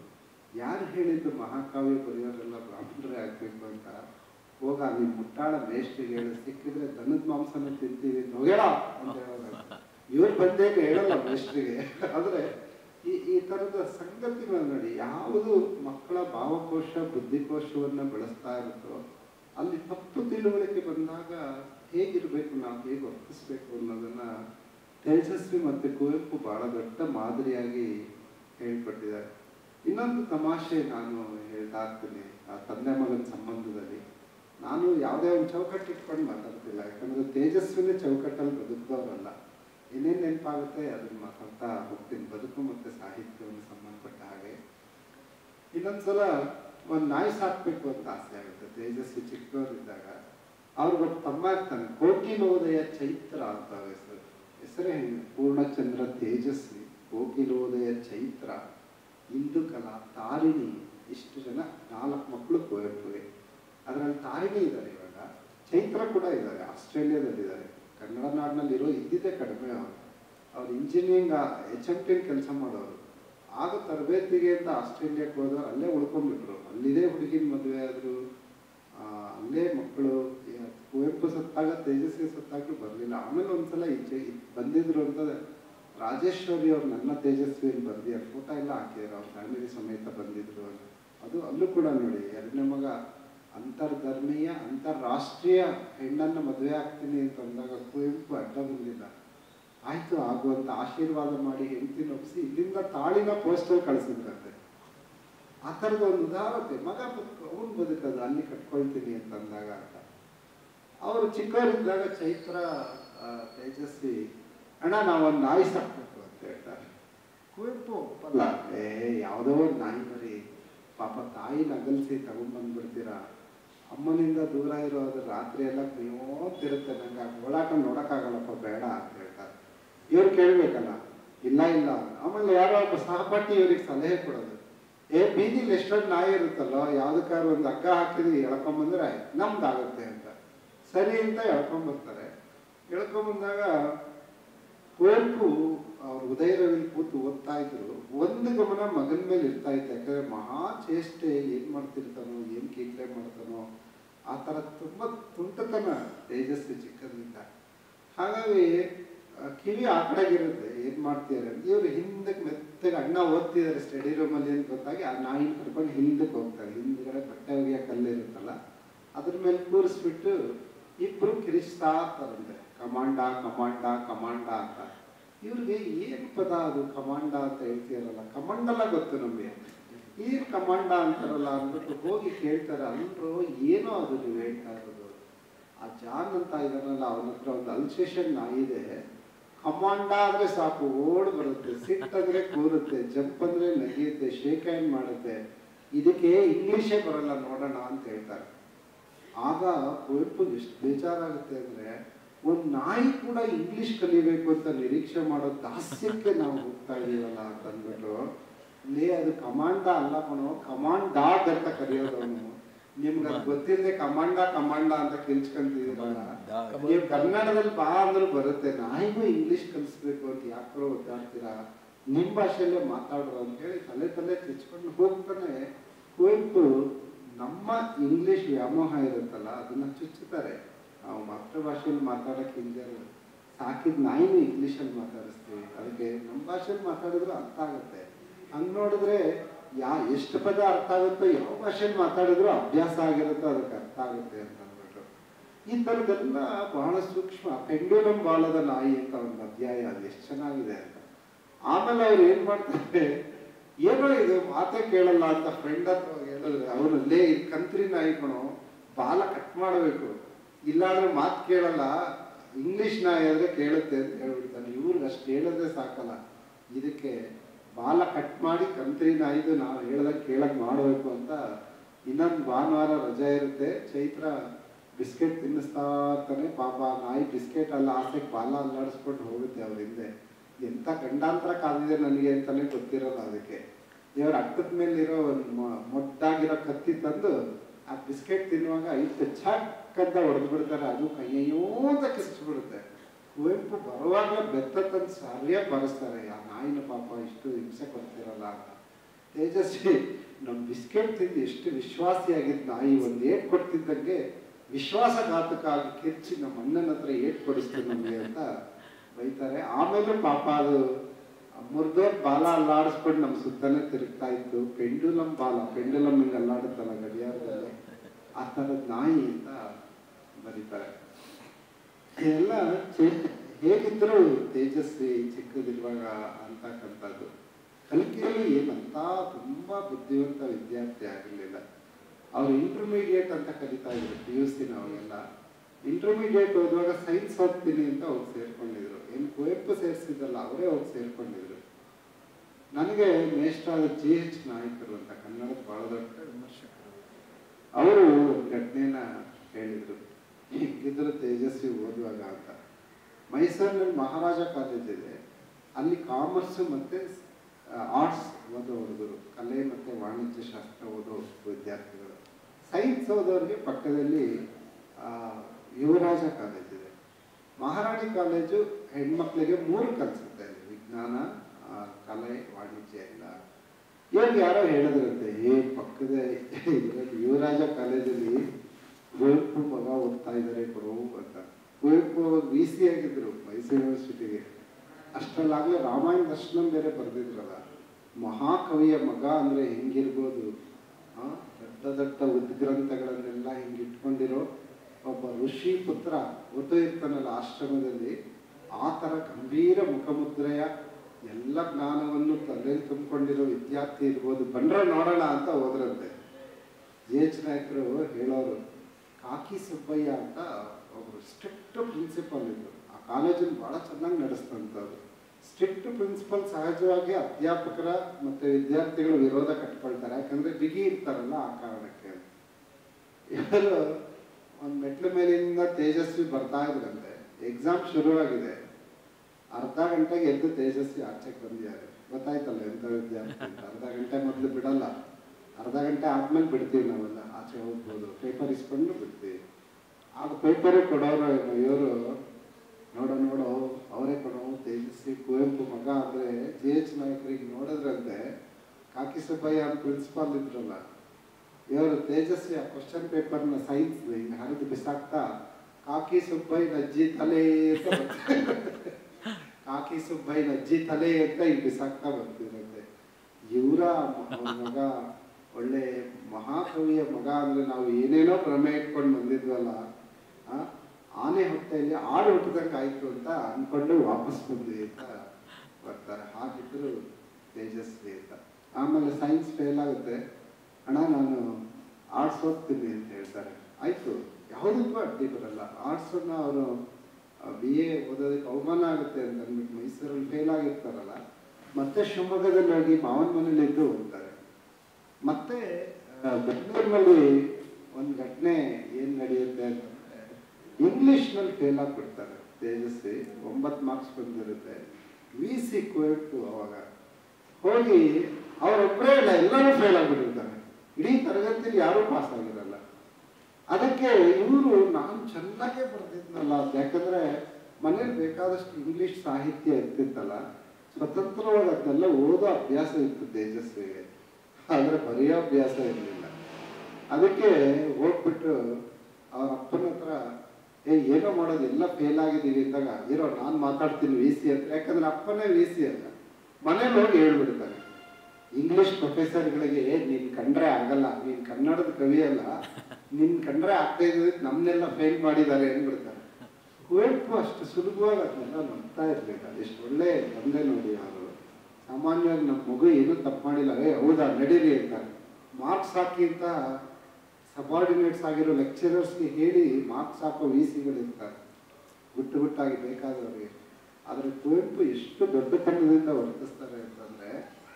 ಯಾರು ಹೇಳಿದ್ದು ಮಹಾಕಾವ್ಯ ಬರೆಯೋರೆಲ್ಲ ಬ್ರಾಹ್ಮಣರೇ ಆಗ್ಬೇಕು ಅಂತ? ಹೋಗ ನಿಮ್ಮ ಮುಟ್ಟಾಳ ಮೇಷ್ಟ್ರಿಗೆ ಹೇಳಿ, ಸಿಕ್ಕಿದ್ರೆ ದನದ ಮಾಂಸನ ತಿಂತೀವಿ ಹೋಗೇಳ ಅಂತ ಹೇಳೋದು. ಇವ್ರು ಬಂದೇಗ ಹೇಳಲ್ಲ ಮೇಷ್ಟ್ರಿಗೆ. ಆದ್ರೆ ಈ ಈ ತರದ ಸಂಗತಿಗಳು ನೋಡಿ, ಯಾವುದು ಮಕ್ಕಳ ಭಾವಕೋಶ ಬುದ್ಧಿಕೋಶವನ್ನ ಬೆಳೆಸ್ತಾ ಇರುತ್ತೋ ಅಲ್ಲಿ ತಪ್ಪು ತಿಳುವಳಿಕೆ ಬಂದಾಗ ಹೇಗಿರ್ಬೇಕು, ನಾವು ಹೇಗೆ ವರ್ತಿಸ್ಬೇಕು ಅನ್ನೋದನ್ನ ತೇಜಸ್ವಿ ಮತ್ತೆ ಕುವೆಂಪು ಬಹಳ ದೊಡ್ಡ ಮಾದರಿಯಾಗಿ ಹೇಳ್ಕೊಟ್ಟಿದ್ದಾರೆ. ಇನ್ನೊಂದು ತಮಾಷೆ ನಾನು ಹೇಳ್ತಾ ಇರ್ತೀನಿ ಆ ತಂದೆ ಮಗನ ಸಂಬಂಧದಲ್ಲಿ. ನಾನು ಯಾವುದೇ ಒಂದು ಚೌಕಟ್ಟು ಇಟ್ಕೊಂಡು ಮಾತಾಡ್ತಿಲ್ಲ, ಯಾಕಂದ್ರೆ ತೇಜಸ್ವಿನೇ ಚೌಕಟ್ಟಲ್ಲಿ ಬದುಕಿದವರಲ್ಲ. ಏನೇನು ನೆನಪಾಗುತ್ತೆ ಅದನ್ನ ಮಾತಾಡ್ತಾ ಹೋಗ್ತೀನಿ, ಬದುಕು ಮತ್ತೆ ಸಾಹಿತ್ಯವನ್ನು ಸಂಬಂಧಪಟ್ಟ ಹಾಗೆ. ಇನ್ನೊಂದ್ಸಲ ಒಂದು ನಾಯಿ ಸಾಕ್ಬೇಕು ಅಂತ ಆಸೆ ಆಗುತ್ತೆ. ತೇಜಸ್ವಿ ಚಿಕ್ಕವರಿದ್ದಾಗ ಅವ್ರಿಗೊಬ್ಬ ತಮ್ಮ ಇರ್ತಾನೆ, ಕೋಕಿಲೋದಯ ಚೈತ್ರ ಅಂತ ಹೆಸರು. ಹೆಸರೇ ಹೆಂಗೆ, ಪೂರ್ಣಚಂದ್ರ ತೇಜಸ್ವಿ, ಕೋಕಿಲೋದಯ ಚೈತ್ರ, ಇಂದು ಕಲಾ, ತಾರಿಣಿ. ಇಷ್ಟು ಜನ, ನಾಲ್ಕು ಮಕ್ಕಳು ಕುವೆಂಪುಗೆ. ಅದರಲ್ಲಿ ತಾರಿಣಿ ಇದ್ದಾರೆ, ಇವಾಗ ಚೈತ್ರ ಕೂಡ ಇದ್ದಾರೆ, ಆಸ್ಟ್ರೇಲಿಯಾದಲ್ಲಿದ್ದಾರೆ. ಕನ್ನಡ ನಾಡಿನಲ್ಲಿ ಇರೋ ಇದ್ದಿದ್ದೇ ಕಡಿಮೆ. ಅವರು ಅವ್ರು ಇಂಜಿನಿಯರಿಂಗ್ ಎಚ್ ಎಂ ಟಿ ಕೆಲಸ ಮಾಡೋರು. ಆಗ ತರಬೇತಿಗೆ ಅಂತ ಆಸ್ಟ್ರೇಲಿಯಾಕ್ಕೆ ಹೋದವ್ರು, ಅಲ್ಲೇ ಉಳ್ಕೊಂಡ್ಬಿಟ್ರು. ಅಲ್ಲಿದೆ ಹುಡುಗಿನ ಮದುವೆ ಆದ್ರು, ಅಲ್ಲೇ ಮಕ್ಕಳು. ಕುವೆಂಪು ಸತ್ತಾಗ ತೇಜಸ್ವಿ ಸತ್ತಾಗ್ಲೂ ಬರಲಿಲ್ಲ. ಆಮೇಲೆ ಒಂದ್ಸಲ ಈಚೆ ಬಂದಿದ್ರು ಅಂತ ರಾಜೇಶ್ವರಿ ಅವ್ರು ನನ್ನ ತೇಜಸ್ವಿಯಲ್ಲಿ ಬರ್ದಿದ್ದಾರೆ, ಫೋಟೋ ಎಲ್ಲ ಹಾಕಿದ್ರು, ಅವ್ರ ಫ್ಯಾಮಿಲಿ ಸಮೇತ ಬಂದಿದ್ರು ಅಂತ. ಅದು ಅಲ್ಲೂ ಕೂಡ ನೋಡಿ, ಎರಡನೇ ಮಗ ಅಂತರ್ಧರ್ಮೀಯ ಅಂತಾರಾಷ್ಟ್ರೀಯ ಹೆಣ್ಣನ್ನು ಮದುವೆ ಆಗ್ತೀನಿ ಅಂತ ಅಂದಾಗ ಕುವೆಂಪು ಅಡ್ಡ ಬಂದಿಲ್ಲ. ಆಯ್ತು ಆಗುವಂತ ಆಶೀರ್ವಾದ ಮಾಡಿ ಹೆಂಡತಿನ ಒಪ್ಪಿಸಿ ಇಲ್ಲಿಂದ ತಾಳಿನ ಪೋಸ್ಟಲ್ ಕಳಿಸಿದ್ರಂತೆ. ಆ ಥರದ ಒಂದು ಉದಾಹರಣೆ, ಮಗ ಬದುಕು ಅವ್ನು ಬದುಕದು, ಅಲ್ಲಿ ಕಟ್ಕೊಳ್ತೀನಿ ಅಂತ ಅಂದಾಗ ಅಂತ. ಅವರು ಚಿಕ್ಕವರಿದ್ದಾಗ ಚೈತ್ರ ತೇಜಸ್ವಿ, ಅಣ್ಣ ನಾವೊಂದು ನಾಯಿ ಸಾಕ್ಬೇಕು ಅಂತ ಹೇಳ್ತಾರೆ. ಕುವೆಂಪು ಒಪ್ಪಲ್ಲ, ಏ ಯಾವುದೋ ಒಂದು ನಾಯಿ ಬರೀ ಪಾಪ ತಾಯಿ ನಗಲ್ಸಿ ತಗೊಂಡ್ಬಂದ್ಬಿಡ್ತೀರಾ, ಅಮ್ಮನಿಂದ ದೂರ ಇರೋದು ರಾತ್ರಿ ಎಲ್ಲ ನೀವೋತಿರುತ್ತೆ, ನಂಗೆ ಓಡಾಟ ನೋಡಕ್ಕಾಗಲ್ಲಪ್ಪ, ಬೇಡ ಅಂತ ಹೇಳ್ತಾರೆ. ಇವ್ರು ಕೇಳ್ಬೇಕಲ್ಲ, ಇಲ್ಲ ಇಲ್ಲ. ಆಮೇಲೆ ಯಾರೋ ಒಬ್ಬ ಸಹಪಾಠಿ ಇವ್ರಿಗೆ ಸಲಹೆ ಕೊಡೋದು, ಏ ಬೀದಿಲಿ ಎಷ್ಟೊಂದು ನಾಯಿ ಇರುತ್ತಲ್ಲೋ, ಯಾವ್ದಕ್ಕಾದ್ರು ಒಂದು ಹಗ್ಗ ಹಾಕಿದ್ರೆ ಎಳ್ಕೊಂಬಂದ್ರೆ ಆಯ್ತು, ನಮ್ದಾಗುತ್ತೆ ಅಂತ. ಸರಿ ಅಂತ ಎಳ್ಕೊಂಬರ್ತಾರೆ. ಎಳ್ಕೊಂಬಂದಾಗ ಕುವೆಂಪು ಅವ್ರು ಉದಯರವಿಲಿ ಕೂತು ಓದ್ತಾ ಇದ್ರು. ಒಂದು ಗಮನ ಮಗನ ಮೇಲೆ ಇರ್ತಾ ಇತ್ತು, ಯಾಕಂದ್ರೆ ಮಹಾ ಚೇಷ್ಟೆ, ಏನ್ ಮಾಡ್ತಿರ್ತಾನೋ, ಏನ್ ಕೀಟ್ಲೆ ಮಾಡ್ತಾನೋ, ಆ ತರ ತುಂಬಾ ತುಂಟತನ ತೇಜಸ್ವಿ ಚಿಕ್ಕದ್ರಿಂದ. ಹಾಗಾಗಿ ಕಿವಿ ಆ ಕಡೆಗಿರುತ್ತೆ, ಏನ್ ಮಾಡ್ತಿದ್ದಾರೆ ಅಂತ. ಇವ್ರು ಹಿಂದಕ್ಕೆ ಮೆತ್ತಗೆ, ಅಣ್ಣ ಓದ್ತಿದ್ದಾರೆ ಸ್ಟಡಿ ರೂಮಲ್ಲಿ ಅಂತ ಗೊತ್ತಾಗಿ ಆ ನಾಯಿನ ಕರ್ಕೊಂಡು ಹಿಂದಕ್ಕೆ ಹೋಗ್ತಾರೆ. ಹಿಂದ್ಗಡೆ ಬಟ್ಟೆ ಒಗೆಯ ಕಲ್ಲು ಇರುತ್ತಲ್ಲ, ಅದ್ರ ಮೇಲೆ ಕೂರಿಸ್ಬಿಟ್ಟು ಇಬ್ರು ಕಿರಿಸ್ತಾ ಇರ್ತಾರಂತೆ, ಕಮಾಂಡ ಕಮಾಂಡ ಕಮಾಂಡ ಅಂತ. ಇವ್ರಿಗೆ ಏನ್ ಪದ ಅದು ಕಮಾಂಡ ಅಂತ ಹೇಳ್ತೀರಲ್ಲ, ಕಮಾಂಡಲ್ಲ ಗೊತ್ತು ನಮ್ಗೆ, ಏನ್ ಕಮಾಂಡ ಅಂತಾರಲ್ಲ ಅಂದ್ಬಿಟ್ಟು ಹೋಗಿ ಕೇಳ್ತಾರೆ. ಅಂದ್ರು ಏನೋ ಅದು ನೀವು ಹೇಳ್ತಾ ಇರೋದು. ಆ ಜಾನ್ ಅಂತ ಇದಾರಲ್ಲ, ಅವನ ಹತ್ರ ಒಂದು ಅಲ್ಸೇಷನ್ ನಾಯಿ ಇದೆ. ಕಮಾಂಡ ಅಂದ್ರೆ ಸಾಕು ಓಡ್ ಬರುತ್ತೆ, ಸಿಟ್ ಅಂದ್ರೆ ಕೂರುತ್ತೆ, ಜಂಪ್ ಅಂದ್ರೆ ನಗಿಯುತ್ತೆ, ಶೇಕ್ ಹ್ಯಾಂಡ್ ಮಾಡುತ್ತೆ, ಇದಕ್ಕೆ ಇಂಗ್ಲಿಷೇ ಬರಲ್ಲ ನೋಡೋಣ ಅಂತ ಹೇಳ್ತಾರೆ. ಆಗ ಕುವೆಂಪು ಎಷ್ಟು ಬೇಜಾರಾಗುತ್ತೆ ಅಂದ್ರೆ, ಒಂದ್ ನಾಯಿ ಕೂಡ ಇಂಗ್ಲಿಷ್ ಕಲಿಬೇಕು ಅಂತ ನಿರೀಕ್ಷೆ ಮಾಡೋ ದಾಸ್ಯಕ್ಕೆ ನಾವು ಹೋಗ್ತಾ ಇದೀವಲ್ಲ ಅಂತ ಅಂದ್ಬಿಟ್ಟು, ಲೇ ಅದು ಕಮಾಂಡ ಅಲ್ಲ ಕಣೋ, ಕಮಾಂಡ್ ಡಾಗ್ ಅಂತ ಕರೆಯೋದವನು. ನಿಮ್ಗೆ ಅದು ಗೊತ್ತಿಲ್ಲದೆ ಕಮಾಂಡ ಕಮಾಂಡ ಅಂತ ಕಿಲ್ಚ್ಕೊಂತಿದೀರಲ್ಲ, ನೀವು ಕನ್ನಡದಲ್ಲಿ ಬಾ ಅಂದ್ರೂ ಬರುತ್ತೆ, ನಾಯಿಗೂ ಇಂಗ್ಲಿಷ್ ಕಲಿಸ್ಬೇಕು ಅಂತ ಯಾಕೋ ಒದ್ದಾಡ್ತೀರಾ, ನಿಮ್ ಭಾಷೆಯಲ್ಲೇ ಮಾತಾಡ್ರು ಅಂತ ಹೇಳಿ ತಲೆ ತಲೆ ಕಿಚ್ಕೊಂಡು ಹೋಗ್ತಾನೆ. ಕುವೆಂಪು ನಮ್ಮ ಇಂಗ್ಲಿಷ್ ವ್ಯಾಮೋಹ ಇರುತ್ತಲ್ಲ ಅದನ್ನ ಚುಚ್ಚುತ್ತಾರೆ. ನಾವು ಮಾತೃಭಾಷೆಯಲ್ಲಿ ಮಾತಾಡಕ್ಕೆ ಹಿಂಜರು, ಸಾಕಿದ ನಾಯಿನೂ ಇಂಗ್ಲೀಷಲ್ಲಿ ಮಾತಾಡಿಸ್ತೀವಿ, ಅದಕ್ಕೆ ನಮ್ಮ ಭಾಷೆಯಲ್ಲಿ ಮಾತಾಡಿದ್ರು ಅರ್ಥ ಆಗುತ್ತೆ. ಹಂಗ್ ನೋಡಿದ್ರೆ ಯಾ ಎಷ್ಟು ಪದ ಅರ್ಥ ಆಗುತ್ತೋ, ಯಾವ ಭಾಷೆಯಲ್ಲಿ ಮಾತಾಡಿದ್ರು ಅಭ್ಯಾಸ ಆಗಿರುತ್ತೋ ಅದಕ್ಕೆ ಅರ್ಥ ಆಗುತ್ತೆ ಅಂತ ಅಂದ್ಬಿಟ್ಟು. ಈ ಥರದ್ದೆಲ್ಲ ಬಹಳ ಸೂಕ್ಷ್ಮ. ಪೆಂಡುಲಂ ಬಾಲದ ನಾಯಿ ಅಂತ ಒಂದು ಅಧ್ಯಾಯ, ಅದು ಎಷ್ಟು ಚೆನ್ನಾಗಿದೆ ಅಂತ. ಆಮೇಲೆ ಅವ್ರು ಏನ್ ಮಾಡ್ತಾರೆ, ಏನೋ ಇದು ಮಾತೇ ಕೇಳಲ್ಲ ಅಂತ ಫ್ರೆಂಡ್ ಹತ್ರ ಹೇಳಿದ್ರೆ, ಅವನಲ್ಲೇ ಇದು ಕಂತ್ರಿ ನಾಯಿ ಕಣೋ, ಬಾಲ ಕಟ್ ಮಾಡಬೇಕು, ಇಲ್ಲಾಂದ್ರೆ ಮಾತು ಕೇಳಲ್ಲ, ಇಂಗ್ಲಿಷ್ ನಾಯಿ ಆದ್ರೆ ಕೇಳುತ್ತೆ ಅಂತ ಹೇಳ್ಬಿಡ್ತಾನೆ. ಇವ್ರಿಗೆ ಅಷ್ಟು ಹೇಳಿದ್ರೆ ಸಾಕಲ್ಲ, ಇದಕ್ಕೆ ಬಾಲ ಕಟ್ ಮಾಡಿ ಕಂತ್ರಿ ನಾಯಿದು ನಾವು ಹೇಳ್ದಾಗ ಕೇಳಕ್ ಮಾಡಬೇಕು ಅಂತ. ಇನ್ನೊಂದು ಭಾನುವಾರ ರಜೆ ಇರುತ್ತೆ, ಚೈತ್ರ ಬಿಸ್ಕೆಟ್ ತಿನ್ನಿಸ್ತಾ ಇರ್ತಾನೆ. ಪಾಪ ನಾಯಿ ಬಿಸ್ಕೆಟ್ ಅಲ್ಲ ಆಸೆಗೆ ಬಾಲ ಅಲ್ಲಾಡಿಸ್ಕೊಂಡು ಹೋಗುತ್ತೆ ಅವ್ರ ಹಿಂದೆ. ಎಂತ ಗಂಡಾಂತರ ಕಾದಿದೆ ನನಗೆ ಅಂತಾನೆ ಗೊತ್ತಿರೋದು. ಅದಕ್ಕೆ ಇವ್ರ ಅಟ್ಟದ ಮೇಲೆ ಇರೋ ಒಂದು ಮೊಡ್ಡಾಗಿರೋ ಕತ್ತಿ ತಂದು ಆ ಬಿಸ್ಕೆಟ್ ತಿನ್ನುವಾಗ ಇಟ್ಟು ಛಕ್ ಅಂತ ಹೊಡೆದು ಬಿಡ್ತಾರೆ. ಅದು ಕೈಯೋ ಅಂತ ಕಿಸ್ಬಿಡುತ್ತೆ. ಕುವೆಂಪು ಬರುವಾಗಲೇ ಬೆತ್ತ ತಂದು ಸರಿಯಾಗಿ ಬರೆಸ್ತಾರೆ, ಆ ನಾಯಿನ ಪಾಪ ಇಷ್ಟು ಹಿಂಸೆ ಕೊಡ್ತಿರಲ್ಲ ಅಂತ. ತೇಜಸ್ವಿ ನಮ್ಮ ಬಿಸ್ಕೆಟ್ ತಿಂದು ಎಷ್ಟು ವಿಶ್ವಾಸಿಯಾಗಿದ್ದ ನಾಯಿ ಒಂದು ಏಟ್ ಕೊಡ್ತಿದ್ದಂಗೆ ವಿಶ್ವಾಸಘಾತಕ ಆಗಿ ಕಿರ್ಚಿ ನಮ್ಮ ಅಣ್ಣನ ಹತ್ರ ಏಟ್ ಕೊಡಿಸ್ತೀವಿ ನಮಗೆ ಅಂತ ಬೈತಾರೆ. ಆಮೇಲೆ ಪಾಪ ಅದು ಮುರಿದೋರ್ ಬಾಲ ಅಲ್ಲಾಡಿಸ್ಕೊಂಡು ನಮ್ಮ ಸುತ್ತನೇ ತಿರುಗ್ತಾ ಇತ್ತು. ಪೆಂಡುಲಂ ಬಾಲ, ಪೆಂಡುಲಂ ಹಿಂಗೆ ಅಲ್ಲಾಡುತ್ತಲ್ಲ ಗಡಿಯಾರದಲ್ಲಿ, ಆ ಥರದ ನಾಯಿ ಅಂತ ಬರೀತಾರೆ. ಎಲ್ಲ ಹೇಗಿದ್ರು ತೇಜಸ್ವಿ ಚಿಕ್ಕದಿರುವಾಗ ಅಂತಕ್ಕಂಥದ್ದು. ಕಲಿಕೆಯಲ್ಲಿ ಏನಂತ ತುಂಬ ಬುದ್ಧಿವಂತ ವಿದ್ಯಾರ್ಥಿ ಆಗಿರಲಿಲ್ಲ. ಅವ್ರು ಇಂಟರ್ಮೀಡಿಯೇಟ್ ಅಂತ ಕಲಿತಾ ಇದ್ರು ಪಿ ಯು ಸಿ ನಾವೆಲ್ಲ. ಇಂಟರ್ಮೀಡಿಯೇಟ್ ಓದುವಾಗ ಸೈನ್ಸ್ ಓದ್ತೀನಿ ಅಂತ ಹೋಗಿ ಸೇರ್ಕೊಂಡಿದ್ರು. ಏನು ಕುವೆಂಪು ಸೇರಿಸಿದ್ದಲ್ಲ, ಅವರೇ ಹೋಗಿ ಸೇರ್ಕೊಂಡಿದ್ರು. ನನಗೆ ಮೇಷ್ಟ್ರಾದ ಜಿ ಎಚ್ ನಾಯಕರು ಅಂತ ಕನ್ನಡದ ಬಹಳ ದೊಡ್ಡ ವಿಮರ್ಶಕರು, ಅವರು ಘಟನೆನ ಹೇಳಿದ್ರು, ಹಿಂಗಿದ್ರು ತೇಜಸ್ವಿ ಓದುವಾಗ ಅಂತ. ಮೈಸೂರಿನಲ್ಲಿ ಮಹಾರಾಜ ಕಾಲೇಜ್ ಇದೆ, ಅಲ್ಲಿ ಕಾಮರ್ಸ್ ಮತ್ತೆ ಆರ್ಟ್ಸ್ ಓದೋ ಹುಡುಗರು, ಕಲೆ ಮತ್ತು ವಾಣಿಜ್ಯ ಶಾಸ್ತ್ರ ಓದೋ ವಿದ್ಯಾರ್ಥಿಗಳು. ಸೈನ್ಸ್ ಓದೋರಿಗೆ ಪಕ್ಕದಲ್ಲಿ ಯುವರಾಜ ಕಾಲೇಜ್ ಇದೆ. ಮಹಾರಾಣಿ ಕಾಲೇಜು ಹೆಣ್ಮಕ್ಳಿಗೆ ಮೂರು ಕಲಿಸುತ್ತೆ, ಅಲ್ಲಿ ವಿಜ್ಞಾನ, ಕಲೆ, ವಾಣಿಜ್ಯ ಎಲ್ಲ. ಇವಾಗ ಯಾರೋ ಹೇಳಿದ್ರಂತೆ, ಏ ಪಕ್ಕದ ಇದರಲ್ಲಿ ಯುವರಾಜ ಕಾಲೇಜಲ್ಲಿ ಕುವೆಂಪು ಮಗ ಓದ್ತಾ ಇದ್ದಾರೆ ಗುರು ಅಂತ. ಕುವೆಂಪು ವಿ ಸಿ ಆಗಿದ್ರು ಮೈಸೂರು ಯೂನಿವರ್ಸಿಟಿಗೆ. ಅಷ್ಟರಲ್ಲಾಗಲೇ ರಾಮಾಯಣ ದರ್ಶನಂ ಬೇರೆ ಬರೆದಿದ್ರಲ್ಲ. ಮಹಾಕವಿಯ ಮಗ ಅಂದರೆ ಹೆಂಗಿರ್ಬೋದು, ದೊಡ್ಡ ದೊಡ್ಡ ಉದ್ಗ್ರಂಥಗಳನ್ನೆಲ್ಲ ಹಿಂಗೆ ಇಟ್ಕೊಂಡಿರೋ ಒಬ್ಬ ಋಷಿ ಪುತ್ರ ಓದೋ ಇರ್ತಾನಲ್ಲ ಆಶ್ರಮದಲ್ಲಿ, ಆ ಥರ ಗಂಭೀರ ಮುಖಮುದ್ರೆಯ ಎಲ್ಲ ಜ್ಞಾನವನ್ನು ತಲೆಯಲ್ಲಿ ತುಂಬಿಕೊಂಡಿರೋ ವಿದ್ಯಾರ್ಥಿ ಇರ್ಬೋದು, ಬಂದ್ರೆ ನೋಡೋಣ ಅಂತ ಹೋದ್ರಂತೆ. ಜೆ ಎಚ್ ನಾಯಕರು ಹೇಳೋರು, ಕಾಕಿ ಸುಬ್ಬಯ್ಯ ಅಂತ ಒಬ್ಬರು ಸ್ಟ್ರಿಕ್ಟ್ ಪ್ರಿನ್ಸಿಪಲ್ ಇದ್ರು. ಆ ಕಾಲೇಜನ್ನು ಭಾಳ ಚೆನ್ನಾಗಿ ನಡೆಸ್ತಂಥವ್ರು. ಸ್ಟ್ರಿಕ್ಟ್ ಪ್ರಿನ್ಸಿಪಲ್ ಸಹಜವಾಗಿ ಅಧ್ಯಾಪಕರ ಮತ್ತು ವಿದ್ಯಾರ್ಥಿಗಳು ವಿರೋಧ ಕಟ್ಕೊಳ್ತಾರೆ, ಯಾಕಂದರೆ ಬಿಗಿ ಇರ್ತಾರಲ್ಲ ಆ ಕಾರಣಕ್ಕೆ. ಇವರು ಒಂದು ಮೆಟ್ಲ ಮೇಲಿಂದ ತೇಜಸ್ವಿ ಬರ್ತಾ ಇದ್ರಂತೆ. ಎಕ್ಸಾಮ್ ಶುರುವಾಗಿದೆ, ಅರ್ಧ ಗಂಟೆಗೆ ಎದ್ದು ತೇಜಸ್ವಿ ಆಚೆಗೆ ಬಂದಿದ್ದಾರೆ. ಗೊತ್ತಾಯ್ತಲ್ಲ ಎಂಥ ವಿದ್ಯಾರ್ಥಿ ಅಂತ. ಅರ್ಧ ಗಂಟೆ ಮೊದಲು ಬಿಡಲ್ಲ, ಅರ್ಧ ಗಂಟೆ ಆದ್ಮೇಲೆ ಬಿಡ್ತೀವಿ ನಾವೆಲ್ಲ, ಆಚೆ ಹೋಗ್ಬೋದು, ಪೇಪರ್ ಇಸ್ಕೊಂಡು ಬಿಡ್ತೀವಿ. ಆಗ ಪೇಪರೇ ಕೊಡೋರು ಇವರು, ನೋಡೋ ನೋಡೋ ಅವರೇ ಕೊಡೋ ತೇಜಸ್ವಿ ಕುವೆಂಪು ಮಗ ಅಂದರೆ ಜೆ ಎಚ್ ನಾಯಕರಿಗೆ ನೋಡಿದ್ರಂತೆ. ಕಾಕಿ ಸುಬ್ಬಯ್ಯ ಅಂತ ಪ್ರಿನ್ಸಿಪಾಲ್ ಇದ್ರಲ್ಲ, ಇವರು ತೇಜಸ್ವಿ ಆ ಕ್ವಶನ್ ಪೇಪರ್ನ ಸೈನ್ಸ್ ಹಿಂಗೆ ಹರಿದು ಬಿಸಾಕ್ತಾ ಕಾಕಿ ಸುಬ್ಬಯ್ಯ ನಜ್ಜಿ ತಲೆ ಅಂತ ಕಾಕಿ ಸುಬ್ಬಯ್ಯ ನಜ್ಜಿ ತಲೆ ಅಂತ ಹಿಂಗೆ ಬಿಸಾಕ್ತಾ ಬರ್ತಿರಂತೆ. ಇವರ ಮಗ ಒಳ್ಳೆ ಮಹಾಕವಿಯ ಮಗ ಅಂದರೆ ನಾವು ಏನೇನೋ ಭ್ರಮೆ ಇಟ್ಕೊಂಡು ಬಂದಿದ್ವಲ್ಲ, ಆನೆ ಹೊಟ್ಟೆಯಲ್ಲಿ ಆಡು ಹುಟ್ಟಿದಂಗೆ ಆಯಿತು ಅಂತ ಅಂದ್ಕೊಂಡು ವಾಪಸ್ ಬಂದ್ವಿ ಅಂತ ಬರ್ತಾರೆ. ಹಾಗಿದ್ರು ತೇಜಸ್ವಿ ಅಂತ. ಆಮೇಲೆ ಸೈನ್ಸ್ ಫೇಲ್ ಆಗುತ್ತೆ, ಅಣ್ಣ ನಾನು ಆರ್ಟ್ಸ್ ಓದ್ತೀನಿ ಅಂತ ಹೇಳ್ತಾರೆ. ಆಯಿತು, ಯಾವುದಕ್ಕೂ ಅಡ್ಡಿ ಬರಲ್ಲ. ಆರ್ಟ್ಸನ್ನು ಅವರು ಬಿ ಎ ಓದೋದಕ್ಕೆ ಅವಮಾನ ಆಗುತ್ತೆ ಅಂತ ಅಂದ್ಬಿಟ್ಟು ಮೈಸೂರಲ್ಲಿ ಫೇಲ್ ಆಗಿರ್ತಾರಲ್ಲ, ಮತ್ತೆ ಶಿವಮೊಗ್ಗದಲ್ಲಿ ಹೋಗಿ ಮಾವನ ಮನೇಲಿದ್ದು ಓದ್ತಾರೆ. ಮತ್ತೆ ಬೆಂಗಳೂರಿನಲ್ಲಿ ಒಂದು ಘಟನೆ ಏನು ನಡೆಯುತ್ತೆ ಅಂತಂದರೆ, ಇಂಗ್ಲೀಷ್ನಲ್ಲಿ ಫೇಲ್ ಆಗಿಬಿಡ್ತಾರೆ ತೇಜಸ್ವಿ. ಒಂಬತ್ತು ಮಾರ್ಕ್ಸ್ ಬಂದಿರುತ್ತೆ. ವಿ ಸಿ ಕುವೆಂಪು ಅವಾಗ ಹೋಗಿ ಅವರೊಬ್ಬರೇ ಇಲ್ಲ, ಎಲ್ಲರೂ ಫೇಲ್ ಆಗಿಬಿಟ್ಟಿರ್ತಾರೆ. ಇಡೀ ತರಗತಿಯಲ್ಲಿ ಯಾರೂ ಪಾಸ್ ಆಗಿರಲ್ಲ. ಅದಕ್ಕೆ ಇವರು ನಾನು ಚೆನ್ನಾಗೇ ಬರ್ತಿದ್ನಲ್ಲ, ಯಾಕಂದರೆ ಮನೇಲಿ ಬೇಕಾದಷ್ಟು ಇಂಗ್ಲೀಷ್ ಸಾಹಿತ್ಯ ಇರ್ತಿತ್ತಲ್ಲ, ಸ್ವತಂತ್ರವಾಗಿ ಅದನ್ನೆಲ್ಲ ಓದೋ ಅಭ್ಯಾಸ ಇತ್ತು ತೇಜಸ್ವಿಗೆ, ಆದರೆ ಬರೆಯೋ ಅಭ್ಯಾಸ ಇರಲಿಲ್ಲ. ಅದಕ್ಕೆ ಹೋಗ್ಬಿಟ್ಟು ಅವ್ರ ಅಪ್ಪನ ಹತ್ರ, ಏ ಏನೋ ಮಾಡೋದು ಎಲ್ಲ ಫೇಲ್ ಆಗಿದ್ದೀವಿ ಅಂದಾಗ, ಇರೋ ನಾನು ಮಾತಾಡ್ತೀನಿ ವಿ ಸಿ ಅಂತ. ಯಾಕಂದ್ರೆ ಅಪ್ಪನೇ ವಿ ಸಿ ಅಲ್ಲ, ಮನೇಲಿ ಹೋಗಿ ಹೇಳ್ಬಿಡ್ತಾರೆ ಇಂಗ್ಲೀಷ್ ಪ್ರೊಫೆಸರ್ಗಳಿಗೆ, ನೀನು ಕಂಡ್ರೆ ಆಗಲ್ಲ, ನೀನು ಕನ್ನಡದ ಕವಿ ಅಲ್ಲ, ನಿನ್ನ ಕಂಡ್ರೆ ಆಗ್ತಾ ಇದ್ದಕ್ಕೆ ನಮ್ಮನ್ನೆಲ್ಲ ಫೇಲ್ ಮಾಡಿದ್ದಾರೆ ಅಂದ್ಬಿಡ್ತಾರೆ. ಕುವೆಂಪು ಅಷ್ಟು ಸುಲಭವಾಗಿ ಅದನ್ನೆಲ್ಲ ನಂಬ್ತಾ ಇರಲಿಲ್ಲ. ಎಷ್ಟು ಒಳ್ಳೆ ತಂದೆ ನೋಡಿ ಅವರು. ಸಾಮಾನ್ಯವಾಗಿ ನಮ್ಮ ಮಗು ಏನೂ ತಪ್ಪು ಮಾಡಿಲ್ಲ, ಏ ಹೌದಾ ನಡೀರಿ ಅಂತಾರೆ. ಮಾರ್ಕ್ಸ್ ಹಾಕಿ ಅಂತ ಸಬಾರ್ಡಿನೇಟ್ಸ್ ಆಗಿರೋ ಲೆಕ್ಚರರ್ಸ್ಗೆ ಹೇಳಿ ಮಾರ್ಕ್ಸ್ ಹಾಕೋ ವಿ ಸಿಗಳಿರ್ತಾರೆ, ಗುಟ್ಟು ಗುಟ್ಟಾಗಿ ಬೇಕಾದವ್ರಿಗೆ. ಆದರೆ ಕುವೆಂಪು ಎಷ್ಟು ದೊಡ್ಡತನದಿಂದ ವರ್ತಿಸ್ತಾರೆ ಅಂತಂದರೆ,